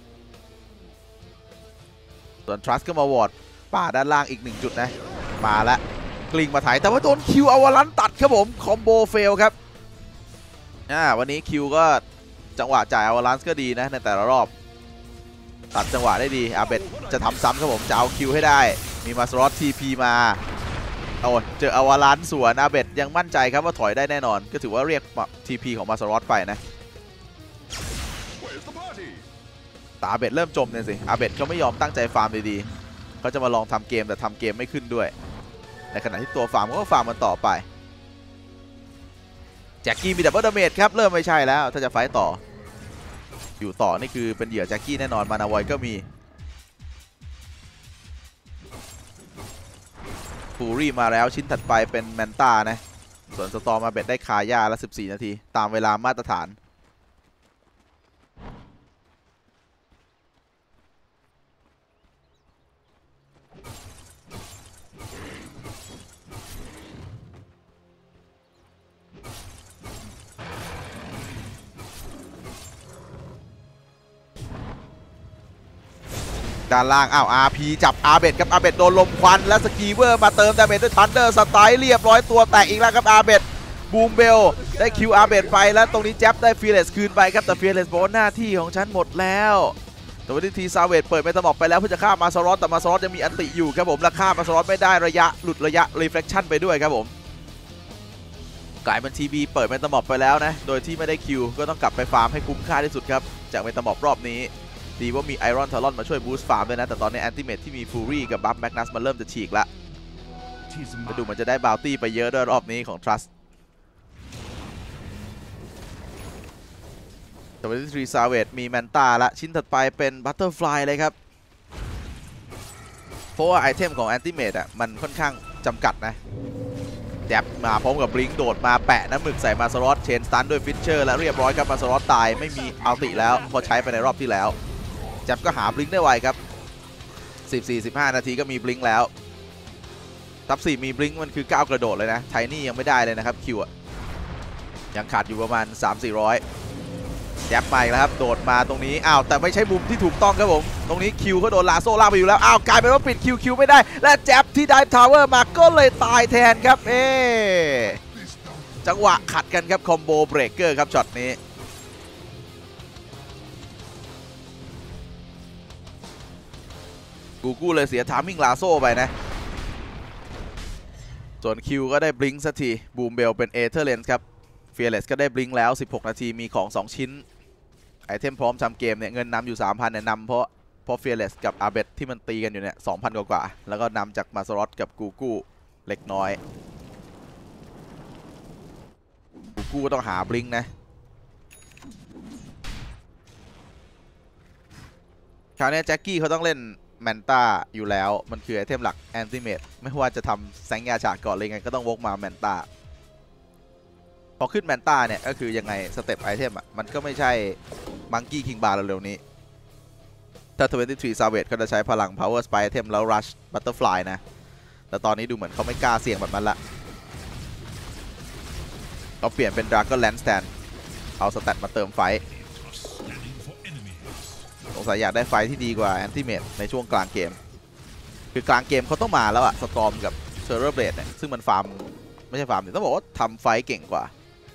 ส่วน Trust ก็มาวอร์ดป่าด้านล่างอีก1จุดนะมาแล้วกลิ้งมาไถแต่ว่าโดนคิวอวาลันตัดครับผมคอมโบเฟลครับวันนี้คิวก็จังหวะจ่ายอวาลันก็ดีนะในแต่ละรอบตัดจังหวะได้ดีอาเบตจะทำซ้ำครับผมจะเอาคิวให้ได้มีมาสลอตทีพีมาโอ้เจออวาลันสวนอาเบตยังมั่นใจครับว่าถอยได้แน่นอนก็ถือว่าเรียกทีพีของมาสลอตไปนะแต่อาเบตเริ่มจมเนี่ยสิอาเบตเขาไม่ยอมตั้งใจฟาร์มดีๆเขาจะมาลองทำเกมแต่ทำเกมไม่ขึ้นด้วยในขณะที่ตัวฟาร์มก็ฟาร์มมันต่อไปแจ็คกี้มีดับเบิลดาเมจครับเริ่มไม่ใช่แล้วถ้าจะไฟต์ต่ออยู่ต่อนี่คือเป็นเหยื่อแจ็คกี้แน่นอนมานาวอยก็มีฟูรี่มาแล้วชิ้นถัดไปเป็นแมนตานะส่วนสตอร์มาเบ็ดได้คาย่าละ14 นาทีตามเวลามาตรฐานด้านล่างอ้าว RP จับอาเบตครับอาเบตโดนลมควันและสกีเวอร์มาเติมดาเมจด้วยทันเดอร์สไตล์เรียบร้อยตัวแตกอีกแล้วครับอาเบตบูมเบลได้คิวอาเบตไปแล้วตรงนี้แจ๊บได้ฟีเลสคืนไปครับแต่ฟีเลสบอกว่าหน้าที่ของฉันหมดแล้วแต่วันทีซาเวตเปิดเมตาม็อบไปแล้วเพื่อจะฆ่ามาซารอสแต่มาซารอสยังมีอันติอยู่ครับผมและฆ่ามาซารอสไม่ได้ระยะหลุดระยะรีเฟล็กชั่นไปด้วยครับผมกลายเป็นทีบีเปิดเมตาม็อบไปแล้วนะโดยที่ไม่ได้คิวก็ต้องกลับไปฟาร์มให้คุ้มค่าที่สุดครับจากเมตาม็อบรอบนี้ดีว่ามีไอรอนทารอนมาช่วยบูสต์ฟาร์มด้วยนะแต่ตอนนี้แอนติเมทที่มีฟูรี่กับบัฟแมกนัสมันเริ่มจะฉีกละมาดูมันจะได้บาวตี้ไปเยอะด้วยรอบนี้ของทรัสแต่วันที่3ซาเวตมีแมนตาละชิ้นถัดไปเป็นบัตเตอร์ฟลายเลยครับเพราะว่าไอเทมของแอนติเมทอ่ะมันค่อนข้างจำกัดนะแจ็บมาพร้อมกับบลิงโดดมาแปะน้ำหมึกใส่มาสลอตเชนสตันด้วยฟิชเชอร์และเรียบร้อยครับมาสลอตตายไม่มีอัลติแล้วพอใช้ไปในรอบที่แล้วแจ็บก็หาบลิงได้ไวครับ14-15 นาทีก็มีบลิงแล้วทับ4มีบลิงมันคือ9กระโดดเลยนะไทนี่ยังไม่ได้เลยนะครับคิวยังขาดอยู่ประมาณ 3-400แจ็บมาอีกแล้วครับโดดมาตรงนี้อ้าวแต่ไม่ใช่มุมที่ถูกต้องครับผมตรงนี้คิวเขาโดนลาโซ่ลากไปอยู่แล้วอ้าวกลายเป็นว่าปิดคิวไม่ได้และแจ็บที่ได้ทาวเวอร์มาก็เลยตายแทนครับจังหวะขัดกันครับคอมโบเบรกเกอร์ครับช็อตนี้กูเลยเสียทามมิ่งลาโซ่ไปนะส่วนคิวก็ได้บลิงก์สักทีบูมเบลเป็นเอเธอร์เลนส์ครับเฟียร์เลสก็ได้บลิงก์แล้ว16 นาทีมีของ2ชิ้นไอเทมพร้อมทำเกมเนี่ยเงินนำอยู่ 3,000 เนี่ยนำเพราะเฟียร์เลสกับอาเบตที่มันตีกันอยู่เนี่ย 2,000 กว่าแล้วก็นำจากมาสลอตกับกูเล็กน้อยกูต้องหาบลิงก์นะคราวนี้แจ็คกี้เขาต้องเล่นแมนตาอยู่แล้วมันคือไอเทมหลักแอนติเมทไม่ว่าจะทำแสงยาฉากก่อนเลยไงก็ต้องวกมาแมนตาพอขึ้นแมนตาเนี่ยก็คือยังไงสเต็ปไอเทมอ่ะมันก็ไม่ใช่มังกี้คิงบาร์เร็วๆนี้ถ้า23 Savage ก็จะใช้พลัง Power Spike Item แล้ว Rush Butterfly นะแต่ตอนนี้ดูเหมือนเขาไม่กล้าเสี่ยงแบบนั้นละเขาเปลี่ยนเป็น Dragon Lance Stand เอาสแตทมาเติมไฟสงสัยอยากได้ไฟที่ดีกว่า Anti-Mage ในช่วงกลางเกมคือกลางเกมเขาต้องมาแล้วอะสตอร์มกับเซอร์เรอร์เบลดเนี่ยซึ่งมันฟาร์มไม่ใช่ฟาร์มต้องบอกว่าทำไฟเก่งกว่า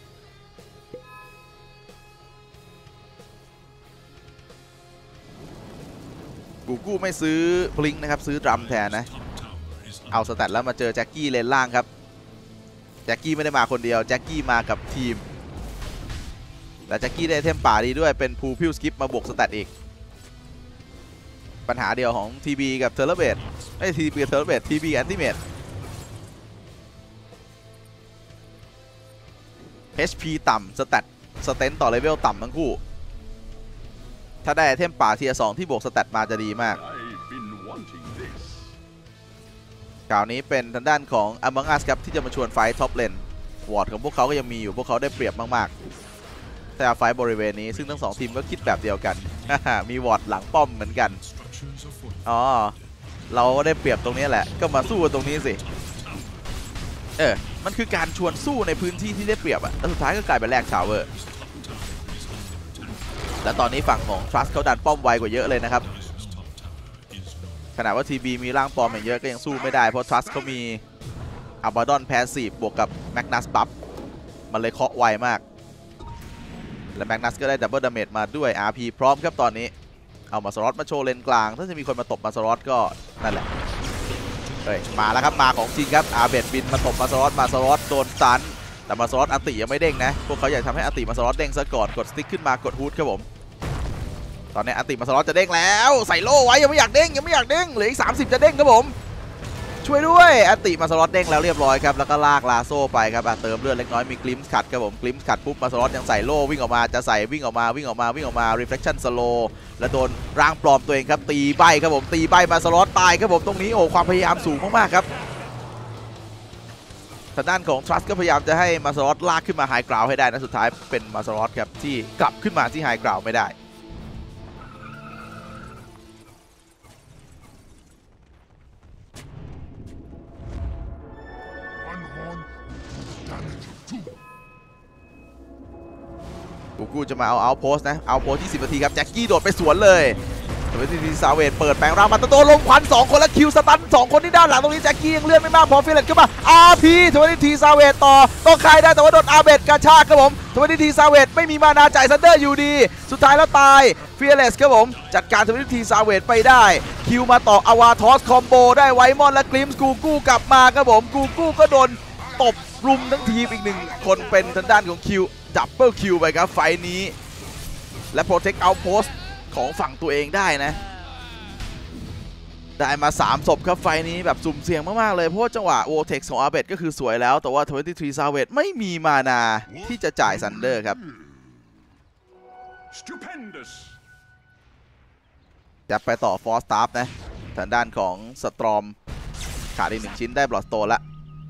กูไม่ซื้อบลิงนะครับซื้อดรัมแทนนะเอาสแตทแล้วมาเจอแจ็คกี้เลนล่างครับแจ็คกี้ไม่ได้มาคนเดียวแจ็คกี้มากับทีมและแจ็คกี้ได้เทมป่าดีด้วยเป็นพูพิวสกิปมาบวกสแตทอีกปัญหาเดียวของ TB กับเทอร์เบดไม่ TB กับเทอร์เบด TB แอนติเมท HP ต่ำสแตทสเตนต่อเลเวลต่ำทั้งคู่ถ้าได้ไอเทมป่าเทียร์2ที่บวกสแตทมาจะดีมากข่าวนี้เป็นทางด้านของ Among Us ครับที่จะมาชวนไฟท็อปเลนวอร์ดของพวกเขาก็ยังมีอยู่พวกเขาได้เปรียบมากๆแต่ไฟบริเวณนี้ซึ่งทั้ง2ทีมก็คิดแบบเดียวกันมีวอร์ดหลังป้อมเหมือนกันอ๋อเราก็ได้เปรียบตรงนี้แหละก็มาสู้ตรงนี้สิมันคือการชวนสู้ในพื้นที่ที่ได้เปรียบอะแล้วสุดท้ายก็กลายเป็นแลกทาวเวอร์และตอนนี้ฝั่งของ Trust เขาดันป้อมไวกว่าเยอะเลยนะครับขณะว่า TB มีร่างปลอมอย่างเยอะก็ยังสู้ไม่ได้เพราะ Trust เขามี Abaddon Passive บวกกับ Magnus Buff มันเลยเคาะไวมากและ Magnus ก็ได้ดับเบิลดาเมจมาด้วย RP พร้อมครับตอนนี้เอามาสล็อตมาโชว์เลนกลางถ้าจะมีคนมาตบมาสล็อตก็นั่นแหละมาแล้วครับมาของจริงครับอาเบดบินมาตบมาสล็อตโดนตันแต่มาสล็อตอัติยังไม่เด้งนะพวกเขาอยากทำให้อัติมาสล็อตเด้งซะก่อนกดสติ๊กขึ้นมากดฮูดครับผมตอนนี้อัติมาสล็อตจะเด้งแล้วใส่โล่ไว้ยังไม่อยากเด้งเหลืออีก30จะเด้งครับผมช่วยด้วยอัติมาสล็อตเด้งแล้วเรียบร้อยครับแล้วก็ลากลาโซ่ไปครับเติมเลือดเล็กน้อยมีกลิมส์ขัดครับผมกลิมส์ขัดปุ๊บมาสล็อตยังใส่โล่วิ่งออกมาจะใส่วิ่งออกมา reflection slow แล้วโดนร่างปลอมตัวเองครับตีใบครับผมตีใบมาสล็อตตายครับผมตรงนี้โอ้ความพยายามสูงมากๆครับทางด้านของ Trust ก็พยายามจะให้มาสล็อตลากขึ้นมาไฮกราวให้ได้นะสุดท้ายเป็นมาสล็อตครับที่กลับขึ้นมาที่ไฮกราวไม่ได้กูจะมาเอาโพสนะเอาโพสที่10 นาทีครับแจ็คกี้โดดไปสวนเลยทีซาเวตเปิดแปลงร่างมาตะโตลมควัน2คนและคิวสตัน2คนที่ด้านหลังตรงนี้แจ็คกี้ยังเลื่อนไม่มากพอฟิเลตขึ้นมาRPทีซาเวตต่อต้องคายได้แต่ว่าโดนอาเบดกระชากครับผมทีซาเวตไม่มีมานาจ่ายซันเดอร์อยู่ดีสุดท้ายแล้วตายฟิเลสครับผมจัดการทีซาเวตไปได้คิวมาต่ออวาทอสคอมโบได้ไวมอนและกลิมส์กูกู้กลับมาครับผมกูกู้ก็โดนตบรุมทั้งทีมอีก1คนเป็นทางด้านของคิวดับเบิลคิวไปครับไฟนี้และโปรเทคเอาโพสของฝั่งตัวเองได้นะได้มา3ศพครับไฟนี้แบบสุ่มเสี่ยงมากๆเลยเพราะจังหวะโวเท็กซ์ของอาเบดก็คือสวยแล้วแต่ว่า23 Savage ไม่มีมานาที่จะจ่ายซันเดอร์ครับจะไปต่อฟอร์สตาร์ฟนะทางด้านของสตรอมขาดอีก1ชิ้นได้บลอสโตนละ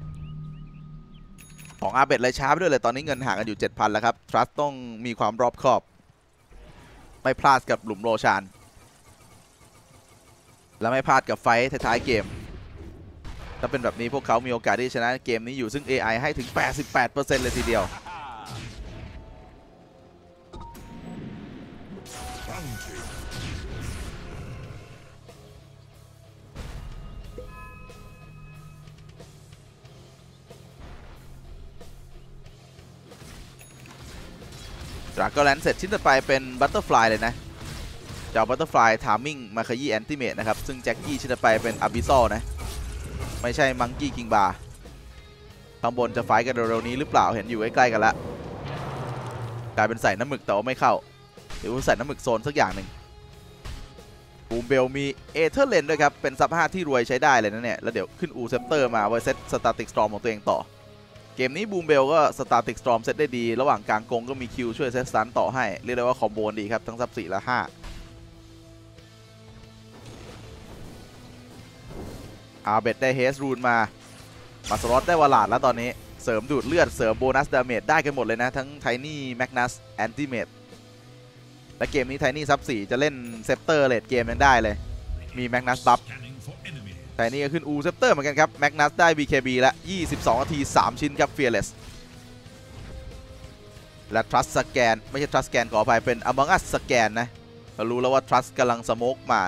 ของอาเบดเลยช้าไปด้วยเลยตอนนี้เงินห่างกันอยู่ 7,000 แล้วครับ Trust ต้องมีความรอบคอบไม่พลาดกับหลุมโรชานและไม่พลาดกับไฟท์ท้ายๆเกมถ้าเป็นแบบนี้พวกเขามีโอกาสที่ชนะเกมนี้อยู่ซึ่ง AI ให้ถึง 88% เลยทีเดียวดราก้อนแลนด์เสร็จชิ้นต่อไปเป็นบัตเตอร์ฟลายเลยนะจะเอาบัตเตอร์ฟลายทามมิ่งมาขยี้แอนติเมตนะครับซึ่งแจ็คกี้ชิ้นต่อไปเป็นอาบิซอลนะไม่ใช่มังกี้คิงบาร์ข้างบนจะไฟกันเร็วๆนี้หรือเปล่าเห็นอยู่ใกล้ๆกันละกลายเป็นใส่น้ำหมึกแต่ว่าไม่เข้าหรือว่าใส่น้ำหมึกโซนสักอย่างหนึ่งบูมเบลมีเอเธอร์เลนด้วยครับเป็นซับ5ที่รวยใช้ได้เลยนะเนี่ยแล้วเดี๋ยวขึ้นอูเซปเตอร์มาไว้เซตสตาติกสตรอมของตัวเองต่อเกมนี้บูมเบลก็สตาร์ติกสตรอมเซตได้ดีระหว่างกลางกงก็มีคิวช่วยเซตสตันต่อให้เรียกได้ว่าคอมโบดีครับทั้งซับ4และ5อาเบดได้เฮสรูนมาสล็อตได้วาลาดแล้วตอนนี้เสริมดูดเลือดเสริมโบนัสดาเมจได้กันหมดเลยนะทั้งไทนี่แมกนัสแอนติเมตและเกมนี้ไทนี่ซับ4จะเล่นเซปเตอร์เลดเกมยังได้เลยมีแมกนัสบัฟไทนี่ก็ขึ้นอูเซปเตอร์เหมือนกันครับแมกนัสได้ BKB และ22 นาที3ชิ้นครับ Fearless และ Trust สแกนไม่ใช่ Trust สแกนขออภัยเป็น Among Us สแกนนะเรารู้แล้วว่า Trust กำลังสโมกมา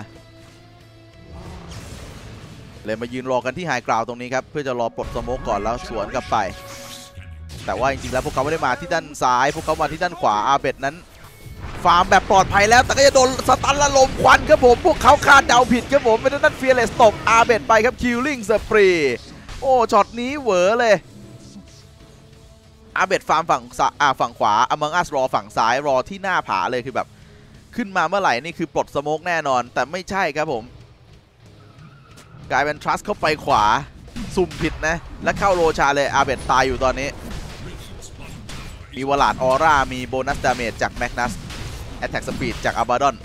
เลยมายืนรอกันที่ไฮกราวตรงนี้ครับเพื่อจะรอปลดสโมกก่อนแล้วสวนกลับไปแต่ว่าจริงๆแล้วพวกเขาไม่ได้มาที่ด้านซ้ายพวกเขามาที่ด้านขวาอาเบดนั้นฟาร์มแบบปลอดภัยแล้วแต่ก็จะโดนสตันละลมควันครับผมพวกเขาคาดเดาผิดครับผมเป็นด้านเฟียร์เลสตบอาเบดไปครับคิลลิ่งสปรีโอ้ช็อตนี้เหวอเลยอาเบดฟาร์มฝั่งขวาอมังอัสรอฝั่งซ้ายรอที่หน้าผาเลยคือแบบขึ้นมาเมื่อไหร่นี่คือปลดสโมกแน่นอนแต่ไม่ใช่ครับผมกลายเป็น Trust เข้าไปขวาสุ่มผิดนะและเข้าโรชาเลยอาเบดตายอยู่ตอนนี้มีวลาดออร่ามีโบนัสดาเมจจากแมกนัสแอตแทกสปีดจากอาบาดอน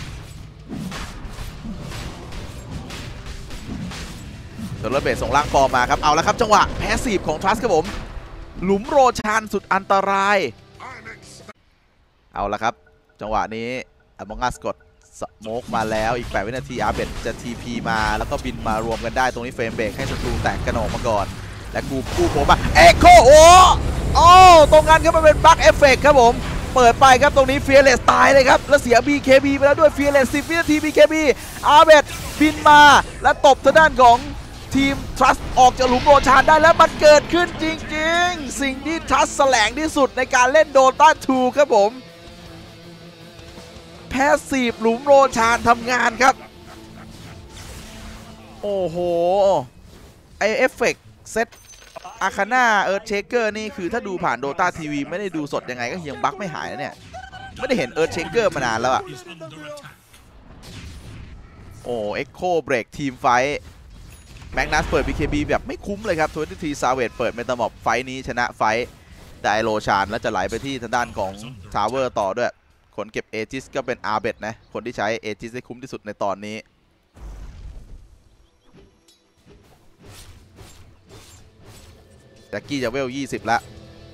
โดนระเบิดส่งล่างฟอร์มาครับเอาแล้วครับจังหวะแพสซีฟของ Trust ครับผมหลุมโรชานสุดอันตรายเอาแล้วครับจังหวะนี้อมองอัสกดสโมกมาแล้วอีก8 วินาทีอาเบดจะ TP มาแล้วก็บินมารวมกันได้ตรงนี้เฟรมเบรกให้ศัตรูแตกกระหน่ำมาก่อนและกู้ผมมาเอ็กโคโอ้ตรงนั้นก็มันเป็นบั๊กเอฟเฟกต์ครับผมเปิดไปครับตรงนี้เฟียร์เลสตายเลยครับแล้วเสีย BKB ไปแล้วด้วยเฟียร์เลส10 วินาที BKB อาเบดบินมาและตบทางด้านของทีม Trust ออกจากหลุมโรชานได้แล้วมันเกิดขึ้นจริงๆสิ่งที่ Trust แสลงที่สุดในการเล่นโดต้า2ครับผมแพสซีฟหลุมโรชานทำงานครับโอ้โหไอเอฟเฟกเซตอาคาน่าเอิร์ธเชคเกอร์นี่คือถ้าดูผ่านโดตาทีวีไม่ได้ดูสดยังไงก็ยังบั๊กไม่หายนะเนี่ยไม่ได้เห็นเอิร์ธเชคเกอร์มานานแล้วอะโอ้เอ็กโคเบรกทีมไฟแมกนัสเปิด BKB แบบไม่คุ้มเลยครับ23 Savage เปิดเมตาม็อบไฟนี้ชนะไฟได้โรชานแล้วจะไหลไปที่ทางด้านของทาวเวอร์ต่อด้วยคนเก็บเอจิสก็เป็นอาร์เบตนะคนที่ใช้เอจิสได้คุ้มที่สุดในตอนนี้แจ็คกี้จะเวล20แล้ว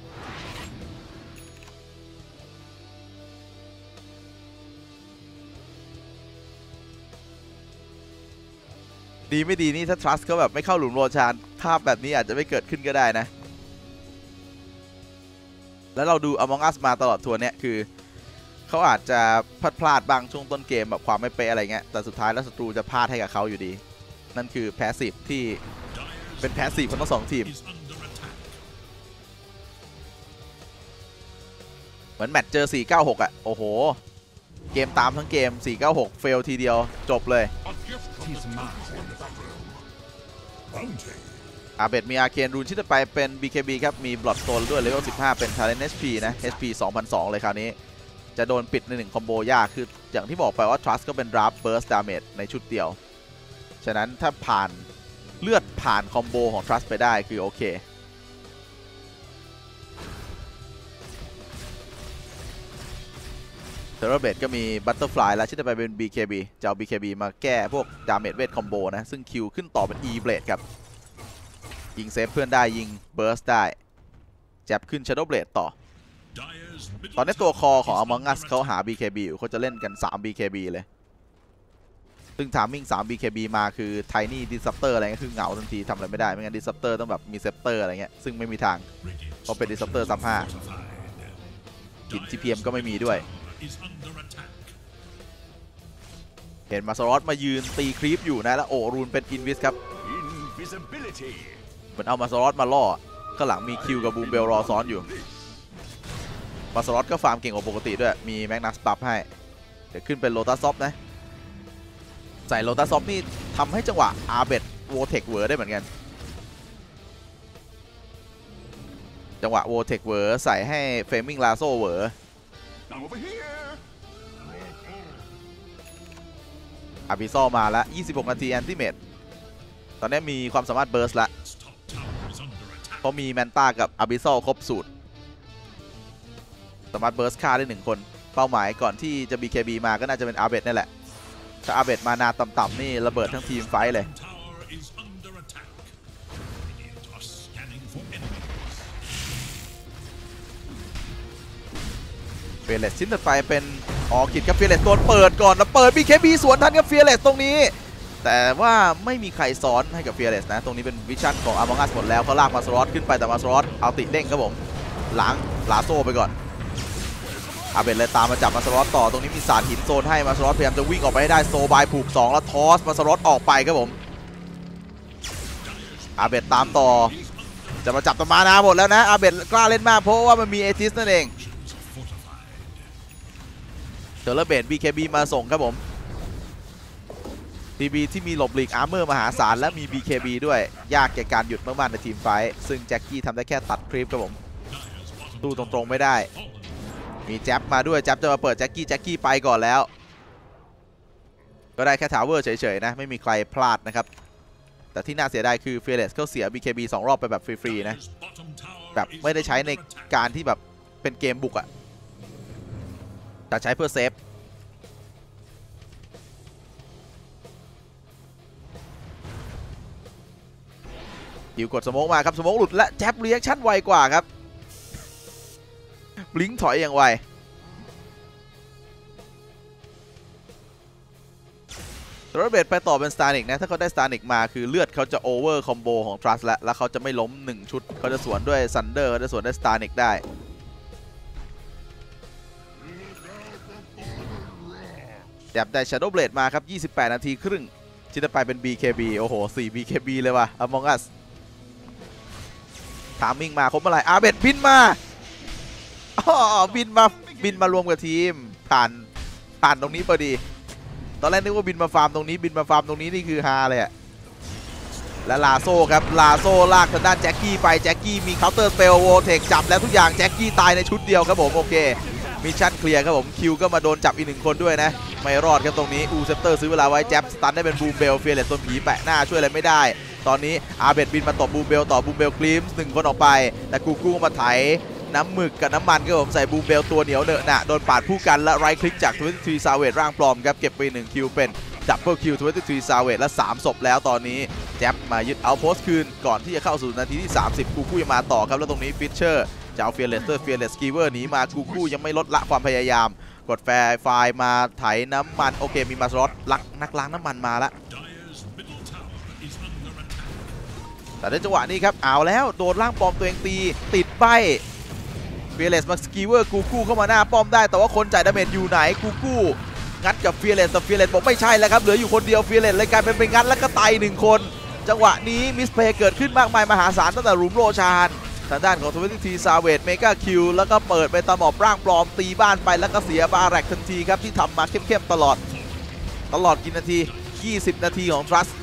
ดีไม่ดีนี่ถ้า Trust เขาแบบไม่เข้าหลุมโรชานภาพแบบนี้อาจจะไม่เกิดขึ้นก็ได้นะแล้วเราดู Among Us มาตลอดทัวร์เนี้ยคือเขาอาจจะพลาดบางช่วงต้นเกมแบบความไม่เป๊ะอะไรเงี้ยแต่สุดท้ายแล้วศัตรูจะพลาดให้กับเขาอยู่ดีนั่นคือแพสซีฟที่เป็นแพสซีฟของทั้งสองทีมเหมือนแมตช์เจอ496อ่ะโอ้โหเกมตามทั้งเกม496เฟลทีเดียวจบเลยอาเบตมีอาเคนรูนชิดไปเป็น BKB ครับมีบล็อตโซนด้วยเลเวล15เป็น Talent HP นะ HP 2002 เลยคราวนี้จะโดนปิดใน1คอมโบยากคืออย่างที่บอกไปว่า Trust ก็เป็น Draft Burst Damage ในชุดเดียวฉะนั้นถ้าผ่านเลือดผ่านคอมโบของ Trust ไปได้คือโอเคเทอร์เบตก็มี Butterfly แล้วชิดไปเป็น BKB จะเอา BKB มาแก้พวก Damage เวทคอมโบนะซึ่งคิวขึ้นต่อเป็น E Blade ครับยิงเซฟเพื่อนได้ยิงเบิร์สได้แจ็บขึ้น Shadow Blade ต่อตอนนี้ตัวคอของ Among Us เขาหา BKB อยู่เขาจะเล่นกัน3 BKB เลยซึ่งทามมิ่ง3 BKB มาคือ Tiny Disruptor อะไรก็คือเหงาทันทีทำอะไรไม่ได้ไม่งั้น Disruptor ต้องแบบมี Scepter อะไรเงี้ยซึ่งไม่มีทางเพราะเป็น Disruptor 35กิน TPM ก็ไม่มีด้วยเห็นมาสลอตมายืนตีครีปอยู่นะแล้วโอรูนเป็นอินวิสครับเหมือนเอามาสลอตมาล่อข้างหลังมีคิวกับบูมเบลรอซ้อนอยู่มาสลอตก็ฟาร์มเก่งกว่าปกติด้วยมีแมกนัสบัฟให้เดี๋ยวขึ้นเป็นโลตัสซอฟนะใส่โลตัสซอฟนี่ทำให้จังหวะอาร์เบตโวเทคเวอร์ได้เหมือนกันจังหวะโวเทคเวอร์ใส่ให้เฟรมิงลาโซเวอร์อาบิซอมาแล้ว26 นาทีแอนติเมตตอนนี้มีความสามารถเบิร์สละเพราะมีแมนต้ากับอาบิซอครบสูตรสามารถเบิร์สฆ่าได้1คนเป้าหมายก่อนที่จะ BKB มาก็น่าจะเป็นอาร์เบตนี่แหละถ้าอาร์เบตมานาต่ำๆนี่ระเบิดทั้งทีมไฟเลยเฟียร์เลสชิ้นถัดไปเป็นออคิดกับเฟียร์เลสโดนเปิดก่อนแล้วเปิด BKB สวนทันกับเฟียร์เลสตรงนี้แต่ว่าไม่มีใครซ้อนให้กับเฟียร์เลสนะตรงนี้เป็นวิชั่นของ Among Us หมดแล้วเขาลากมาสล็อตขึ้นไปแต่มาสล็อตเอาติดเด้งครับผมล้างลาโซ่ไปก่อนอาเบตเลยตามมาจับมาสล็อตต่อตรงนี้มีสาดหินโซนให้มาสล็อตพยายามจะวิ่งออกไปให้ได้โซบายผูก2แล้วทอสมาสล็อตออกไปครับผมอาเบตตามต่อจะมาจับตมานาหมดแล้วนะอาเบตกล้าเล่นมากเพราะว่ามันมีเอจิสนั่นเองเทอร์เบต BKB มาส่งครับผม TB ที่มีหลบหลีกอาร์เมอร์มหาศาลและมี BKB ด้วยยากแก่การหยุดมากๆในทีมไฟซึ่งแจ็คกี้ทำได้แค่ตัดคลิปครับผมตู้ตรงๆไม่ได้มีแจ็บมาด้วยแจ็บจะมาเปิดแจ็คกี้ไปก่อนแล้วก็ได้แค่ทาวเวอร์เฉยๆนะไม่มีใครพลาดนะครับแต่ที่น่าเสียดายคือเฟียร์เลสเขาเสีย BKB 2 รอบไปแบบฟรีๆนะแบบไม่ได้ใช้ในการที่แบบเป็นเกมบุกอะแต่ใช้เพื่อเซฟฮิวกดสโมกมาครับสโมกหลุดและแจ็บเรีแอคชั่นไวกว่าครับบลิงถอยอย่างไวโรเบิร์ตไปต่อเป็นสตาร์นิกนะถ้าเขาได้สตาร์นิกมาคือเลือดเขาจะโอเวอร์คอมโบของทรัสแล้วเขาจะไม่ล้ม1ชุดเขาจะสวนด้วยซันเดอร์เขาจะสวนด้วยสตาร์นิกได้จับได้ Shadow Blade มาครับ28 นาทีครึ่งที่จะไปเป็น BKB โอ้โห4 BKB เลยว่ะ Among Us ทามมิ่งมาครบเมื่อไหร่อาเบตบินมาบินมารวมกับทีมผ่านผ่านตรงนี้พอดีตอนแรกนึกว่าบินมาฟาร์มตรงนี้นี่คือฮาเลยอะและลาโซ่ครับลาโซ่ลากทางด้านแจ็คกี้ไปแจ็คกี้มีเคาน์เตอร์สเปลโวเทคจับแล้วทุกอย่างแจ็คกี้ตายในชุดเดียวครับผมโอเคมิชชั่นเคลียร์ครับผมคิวก็มาโดนจับอีก1คนด้วยนะไม่รอดครับตรงนี้อูเซปเตอร์ซื้อเวลาไว้แจ็บสตันได้เป็นบูมเบลเฟียร์เลสตัวผีแปะหน้าช่วยอะไรไม่ได้ตอนนี้อาเบดบินมาตบบูมเบลต่อบูมเบลคลีมส์1คนออกไปแต่กูกู้มาไถน้ำหมึกกับน้ำมันครับผมใส่บูมเบลตัวเหนียวเนอะหนะโดนปาดผู้กันและไรคลิกจาก23 Savage ร่างปลอมครับเก็บไป1คิวเป็นดับเบิลคิว23 Savage และ3ศพแล้วตอนนี้แจ็บมายึดเอาโพสต์คืนก่อนที่จะเข้าสู่นาทีที่30กูกู้ยังมาต่อครับแล้วตรงนี้ฟิชเชอร์จะเอาเฟียร์เลสกีเวอร์หนีมากูกู้ยังไม่ลดละความพยายามกดแฟร์ไฟล์มาไถน้ำมันโอเคมีมาสล็อตนักล้างน้ำมันมาละแต่ในจังหวะนี้ครับเอาแล้วโดนร่างปลอมตัวเองตีติดใบเฟียร์เลสมาสกีเวอร์กูกู้เข้ามาหน้าป้อมได้แต่ว่าคนจ่ายดาเมจอยู่ไหนกูกู้งัดกับเฟียร์เลสแต่เฟียร์เลสบอกไม่ใช่แล้วครับเหลืออยู่คนเดียวเฟียร์เลสเลยกลายเป็นไปงัดแล้วก็ตาย1คนจังหวะนี้มิสเพย์เกิดขึ้นมากมายมหาศาลตั้งแต่รูมโรชานทางด้านของ23 Savage เมกาคิวแล้วก็เปิดไปตะหมอบร่างปลอมตีบ้านไปแล้วก็เสียบาแร็กทันทีครับที่ทำมาเข้มๆตลอดกี่นาที20 นาทีของ Trust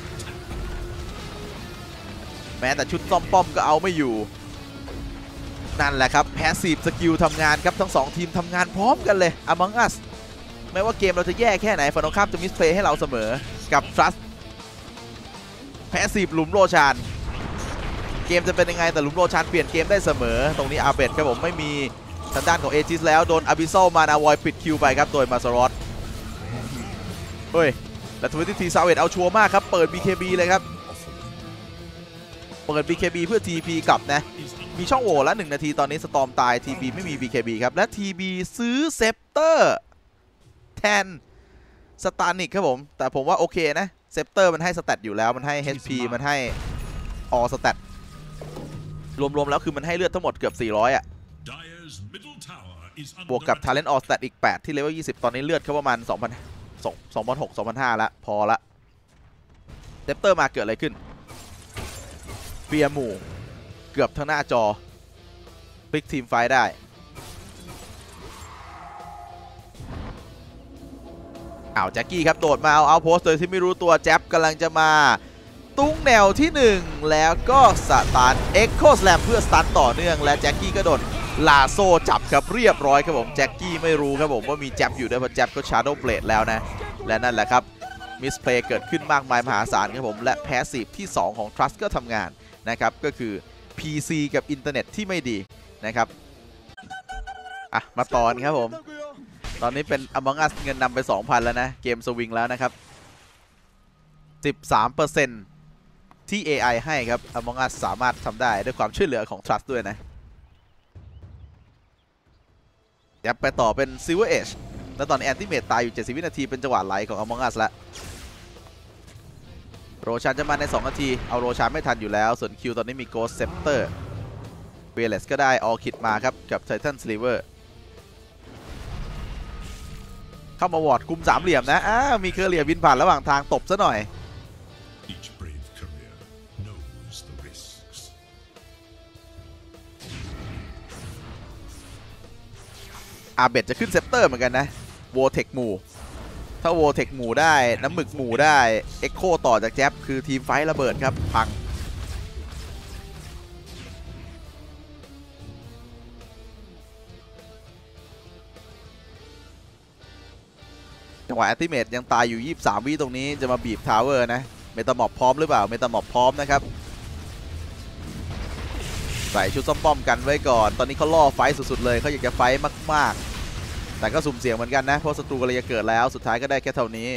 แม้แต่ชุดซ่อมป้อมก็เอาไม่อยู่นั่นแหละครับแพสซีฟสกิลทำงานครับทั้ง2ทีมทำงานพร้อมกันเลย Among Us ไม่ว่าเกมเราจะแย่แค่ไหนฝั่งตรงข้ามจะมิสเพลย์ให้เราเสมอกับ Trust แพสซีฟหลุมโรชานเกมจะเป็นยังไงแต่หลุมโรชานเปลี่ยนเกมได้เสมอตรงนี้อาเบดครับผมไม่มีทางด้านของเอจิสแล้วโดนอาบิโซมานาวอยปิดคิวไปครับโดยมาซารอสเฮ้ยและ23 Savageเอาชัวร์มากครับเปิด BKB เลยครับเปิด BKB เพื่อ TP กลับนะมีช่องโหว่ละ1นาทีตอนนี้สตอมตาย TB ไม่มี BKB ครับและ TB ซื้อเซปเตอร์แทนสตาร์นิกครับผมแต่ผมว่าโอเคนะเซปเตอร์มันให้สแตทอยู่แล้วมันให้ HP มันให้ออสแตทรวมแล้วคือมันให้เลือดทั้งหมดเกือบ400อ่ะบวกกับ Talent All Stat อีก8ที่เลเวล20ตอนนี้เลือดเขาประมาณ 2,600-2,500 ละพอละเซปเตอร์มาเกิดอะไรขึ้นเฟียร์หมู่เกือบทั้งหน้าจอพลิกทีมไฟได้แจ็คกี้ครับโดดมาเอาโพสต์โดยที่ไม่รู้ตัวแจ็บกำลังจะมาตุ้งแนวที่1แล้วก็สตันเอ็กโคสแลมเพื่อสตันต่อเนื่องและแจ็คกี้ก็โดนลาโซ่จับครับเรียบร้อยครับผมแจ็คกี้ไม่รู้ครับผมว่ามีแจ็บอยู่ด้วยเพราะแจ็บก็ชาร์โดว์เบลดแล้วนะและนั่นแหละครับมิสเพลย์เกิดขึ้นมากมายมหาศาลครับผมและแพสซีฟที่2ของ Trust ก็ทำงานนะครับก็คือ PC กับอินเทอร์เน็ตที่ไม่ดีนะครับมาตอนครับผมตอนนี้เป็น Among Us เงินนำไป 2,000 แล้วนะเกมสวิงแล้วนะครับ 13% ที่ AI ให้ครับ Among Us สามารถทำได้ด้วยความช่วยเหลือของ Trust ด้วยนะยับไปต่อเป็น Silver Age แล้วตอนนี้ Antimate ตายอยู่70 วินาทีเป็นจังหวะไหลของ Among Us แล้วโรชานจะมาใน2นาทีเอาโรชานไม่ทันอยู่แล้วส่วนคิวตอนนี้มี Ghost Scepter เวเลสก็ได้ออคิดมาครับกับ Titan Sliver เข้ามาวอร์ดกุม3เหลี่ยมนะมีเคอร์เรียบินผ่านระหว่างทางตบซะหน่อยอาเบดจะขึ้นเซปเตอร์เหมือนกันนะโวเทคหมู่ถ้าโวเทคหมู่ได้น้ำหมึกหมู่ได้เอ็กโคต่อจากแจ๊บคือทีมไฟระเบิดครับพังจังหวะแอตติเมตยังตายอยู่23วิตรงนี้จะมาบีบทาวเวอร์นะเมตาม็อบพร้อมหรือเปล่าเมตาม็อบพร้อมนะครับใส่ชุดซ่อมป้อมกันไว้ก่อนตอนนี้เขาล่อไฟสุดๆเลยเขาอยากจะไฟมากๆแต่ก็สุ่มเสี่ยงเหมือนกันนะเพราะศัตรูกำลังจะเกิดแล้วสุดท้ายก็ได้แค่เท่านี้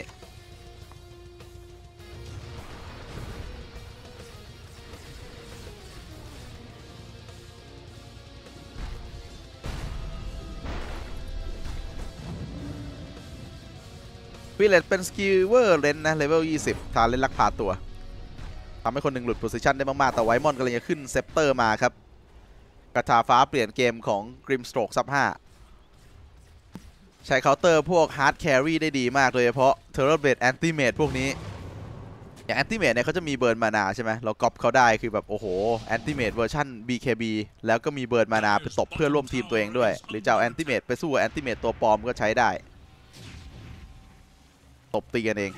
ฟิเลตเป็นสกิลเวอร์เลนนะเลเวล20ทาเล่นลักพาตัวทำให้คนหนึ่งหลุดโพซิชันได้มากๆแต่ไวมอนกำลังจะขึ้นเซปเตอร์มาครับกระทาฟ้าเปลี่ยนเกมของกริมสโตรกซับ5ใช้เคาน์เตอร์พวกฮาร์ดแครี่ได้ดีมากโดยเฉพาะเทอร์เบดแอนติเมทพวกนี้อย่างแอนติเมทเนี่ยเขาจะมีเบิร์นมานาใช่ไหมเราก๊อปเขาได้คือแบบโอ้โหแอนติเมทเวอร์ชัน BKB แล้วก็มีเบิร์นมานาไปตบเพื่อร่วมทีมตัวเองด้วยหรือจะเอาแอนติเมทไปสู้แอนติเมทตัวปลอมก็ใช้ได้ตบตีกันเอง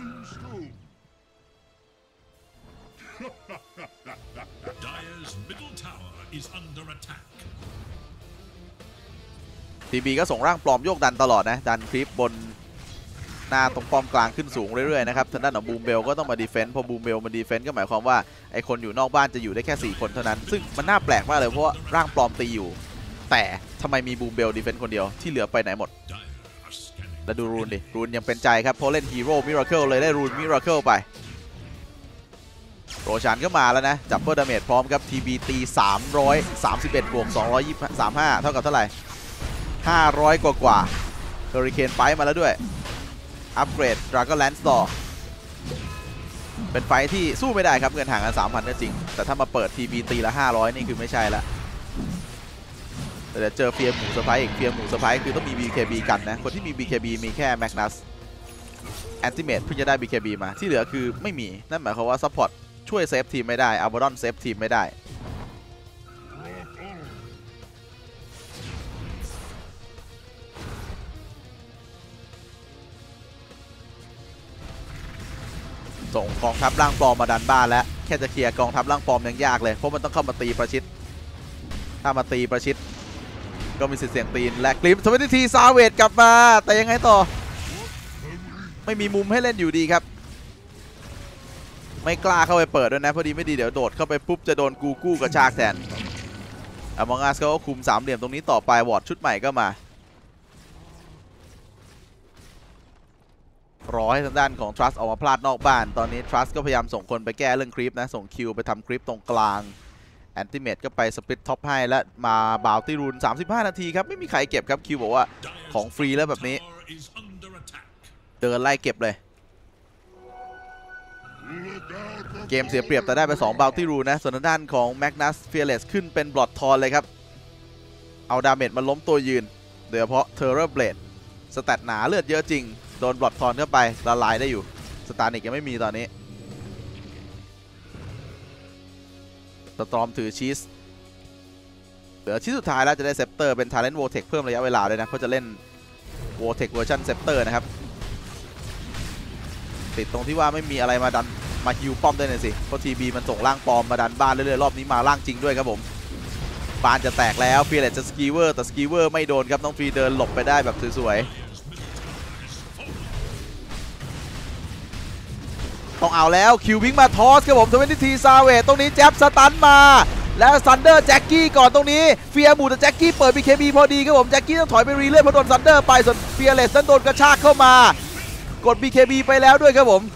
ทีบีก็ส่งร่างปลอมโยกดันตลอดนะดันคลิปบนหน้าตรงป้อมกลางขึ้นสูงเรื่อยๆนะครับทางด้านของบูมเบลก็ต้องมาดีเฟนต์พอบูมเบลมาดีเฟนต์ก็หมายความว่าไอคนอยู่นอกบ้านจะอยู่ได้แค่4คนเท่านั้นซึ่งมันน่าแปลกมากเลยเพราะว่าร่างปลอมตีอยู่แต่ทำไมมีบูมเบลดีเฟนต์คนเดียวที่เหลือไปไหนหมดแล้วดูรูนดิรูนยังเป็นใจครับเพราะเล่นฮีโร่มิราเคิลเลยได้รูนมิราเคิลไปโรชานก็มาแล้วนะจับเบอร์ดาเมจพร้อมครับทีบีตี331บวก235เท่ากับเท่าไหร่500กว่าเฮอริเคนไฟมาแล้วด้วยอัปเกรดดราก้อนแลนด์ต่อเป็นไฟที่สู้ไม่ได้ครับเงินห่างกัน 3,000 ก็จริงแต่ถ้ามาเปิดทีบีตีละ500นี่คือไม่ใช่ละแต่เดี๋ยวเจอเฟียร์หมูสไปร์อีกเฟียร์หมูสไปร์คือต้องมี BKB กันนะคนที่มี BKB มีแค่แมกนัสแอนติเมทเพิ่งจะได้ BKB มาที่เหลือคือไม่มีนั่นหมายความว่าซัพพอร์ตช่วยเซฟทีมไม่ได้อัลบาดอนเซฟทีมไม่ได้ส่งกองทัพร่างปลอมมาดันบ้านแล้วแค่จะเคลียร์กองทัพร่างปลอมยังยากเลยเพราะมันต้องเข้ามาตีประชิดถ้ามาตีประชิดก็มีสิทธิ์เสี่ยงตีนและกลิมสวิตทีซาเวตกลับมาแต่ยังไงต่อไม่มีมุมให้เล่นอยู่ดีครับไม่กล้าเข้าไปเปิดด้วยนะพอดีไม่ดีเดี๋ยวโดดเข้าไปปุ๊บจะโดนกูกู้กระชากแทนอมองอัสก็คุม3เหลี่ยมตรงนี้ต่อไปวอร์ดชุดใหม่ก็มารอให้ทางด้านของ Trust ออกมาพลาดนอกบ้านตอนนี้ Trust ก็พยายามส่งคนไปแก้เรื่องคลิปนะส่งคิวไปทำคลิปตรงกลางแอนติเมทก็ไปสปริตท็อปให้และมาบาวตี้รูน35 นาทีครับไม่มีใครเก็บครับคิวบอกว่าของฟรีแล้วแบบนี้เดินไล่เก็บเลยเกมเสียเปรียบแต่ได้ไป2บาวตี้รูนนะส่วนทางด้านของแมกนัสเฟียร์เลสขึ้นเป็นบลอดทอนเลยครับเอาดาเมจมาล้มตัวยืนโดยเฉพาะเทอร์เรอร์เบลดสแตทหนาเลือดเยอะจริงโดนบลอดทอนเข้าไปละลายได้อยู่สตาร์นิกยังไม่มีตอนนี้สตรอมถือชีสเหลือชิ้นสุดท้ายแล้วจะได้เซปเตอร์เป็นทาเลนต์โวเทคเพิ่มระยะเวลาเลยนะเพราะจะเล่นโวเทคเวอร์ชันเซปเตอร์นะครับติดตรงที่ว่าไม่มีอะไรมาดันมาฮิวป้อมได้เลยสิเพราะทีบีมันส่งร่างปลอมมาดันบ้านเรื่อยๆรอบนี้มาร่างจริงด้วยครับผมบานจะแตกแล้วเฟียร์เลสจะสกีเวอร์แต่สกีเวอร์ไม่โดนครับน้องฟรีเดินหลบไปได้แบบสวยๆต้องเอาแล้วคิววิ่งมาทอสครับผม20ทีซาเวตตรงนี้แจ็บสตันมาแล้วซันเดอร์แจ็คกี้ก่อนตรงนี้เฟียร์บูแต่แจ็คกี้เปิด BKB พอดีครับผมแจ็คกี้ต้องถอยไปรีเลื่อนเพราะโดนซันเดอร์ไปส่วนเฟียร์เลสนั้นโดนกระชากเข้ามากด BKB ไปแล้วด้วยครับผม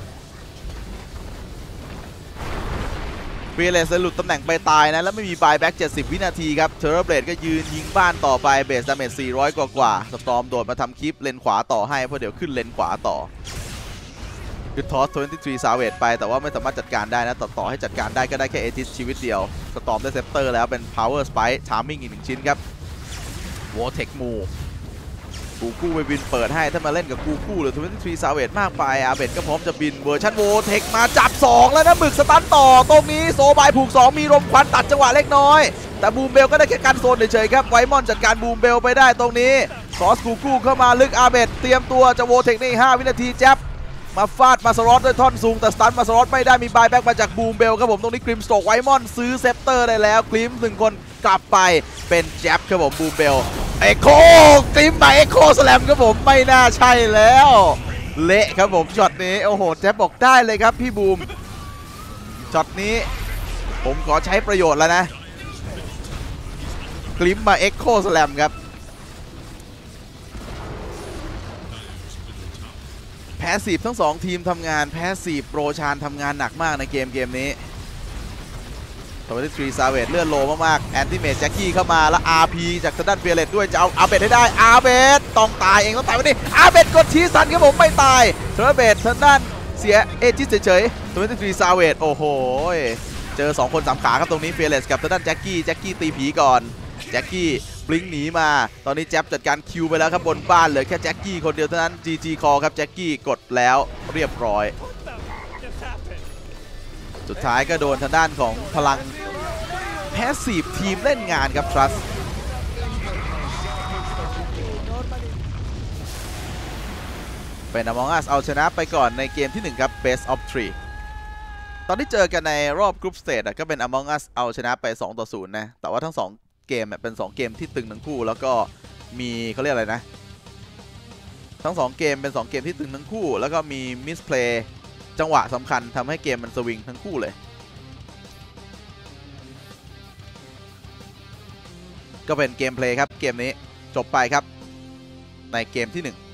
เฟียร์เลสหลุดตำแหน่งไปตายนะแล้วไม่มีบายแบ็ก70 วินาทีครับเทอร์เบลดก็ยืนยิงบ้านต่อไปเบสดาเมจ400 กว่าสตอมโดดมาทำคลิปเลนขวาต่อให้เพราะเดี๋ยวขึ้นเลนขวาต่อคือทอส23ซาเวตไปแต่ว่าไม่สามารถจัดการได้นะต่อให้จัดการได้ก็ได้แค่เอจิสชีวิตเดียวสตอมได้เซปเตอร์แล้วเป็น Power Spike Charming อีก1ชิ้นครับวอเทคมูกูกู้ไปบินเปิดให้ถ้ามาเล่นกับกูกู้หรือ23ซาเวตมากไปอาเบตก็พร้อมจะบินเวอร์ชันโวเทคมาจับ2แล้วนะหมึกสตันต่อตรงนี้โซบายผูก2มีลมควันตัดจังหวะเล็กน้อยแต่บูมเบลก็ได้แค่การโซนเฉยๆครับไวมอนจัดการบูมเบลไปได้ตรงนี้ซอสกูกู้เข้ามาลึกอาเบตเตรียมตัวจะโวเทคใน5 วินาทีแจ๊บมาฟาดมาสลอตด้วยท่อนสูงแต่สตันมาสลอตไม่ได้มีบายแบ็กมาจากบูมเบลครับผมตรงนี้กริมสโตกไวมอนซื้อเซปเตอร์ได้แล้วกริม1 คนกลับไปเป็นแจ๊บครับผมบูมเบลเอ็กโคกริมไปเอ็กโคสแลมครับผมไม่น่าใช่แล้วเละครับผมช็อตนี้โอ้โหแจ๊บบอกได้เลยครับพี่บูมช็อตนี้ผมขอใช้ประโยชน์แล้วนะกริมมาเอ็กโคสแลมครับแพสซีฟทั้ง2ทีมทำงานแพสซีฟโปรชานทำงานหนักมากในเกมนี้23ซาเวตเลื่อนโลมากๆแอนติเมทแจ็คกี้เข้ามาแล้ว RP จากทางด้านเฟียร์เลสด้วยจะเอาอาเบตให้ได้อาเบตต้องตายเองต้องตายไปดิอาเบตกดชี้สันครับผมไม่ตายเทอร์เบตทางด้านเสียเอจิสเฉยๆ23ซาเวตโอ้โหเจอ2 คน3 ขาครับตรงนี้เฟียร์เลสกับทางด้านแจ็คกี้ตีผีก่อนแจ็คกี้บลิงหนีมาตอนนี้แจ็บจัดการคิวไปแล้วครับบนบ้านเหลือแค่แจ็คกี้คนเดียวเท่านั้น GG คอครับแจ็คกี้กดแล้วเรียบร้อยสุดท้ายก็โดนทางด้านของพลังแพสซีฟทีมเล่นงานครับ Trust กเป็น Among Us เอาชนะไปก่อนในเกมที่ 1 ครับ Best of 3 ตอนที่เจอกันในรอบกรุ๊ปสเตจก็เป็น Among Us เอาชนะไป2-0นะแต่ว่าทั้ง2เกมเป็น2เกมที่ตึงทั้งคู่แล้วก็มีเขาเรียกอะไรนะทั้ง2เกมเป็น2เกมที่ตึงทั้งคู่แล้วก็มีมิสเพลย์จังหวะสำคัญทำให้เกมมันสวิงทั้งคู่เลยก็เป็นเกมเพลย์ครับเกมนี้จบไปครับในเกมที่ 1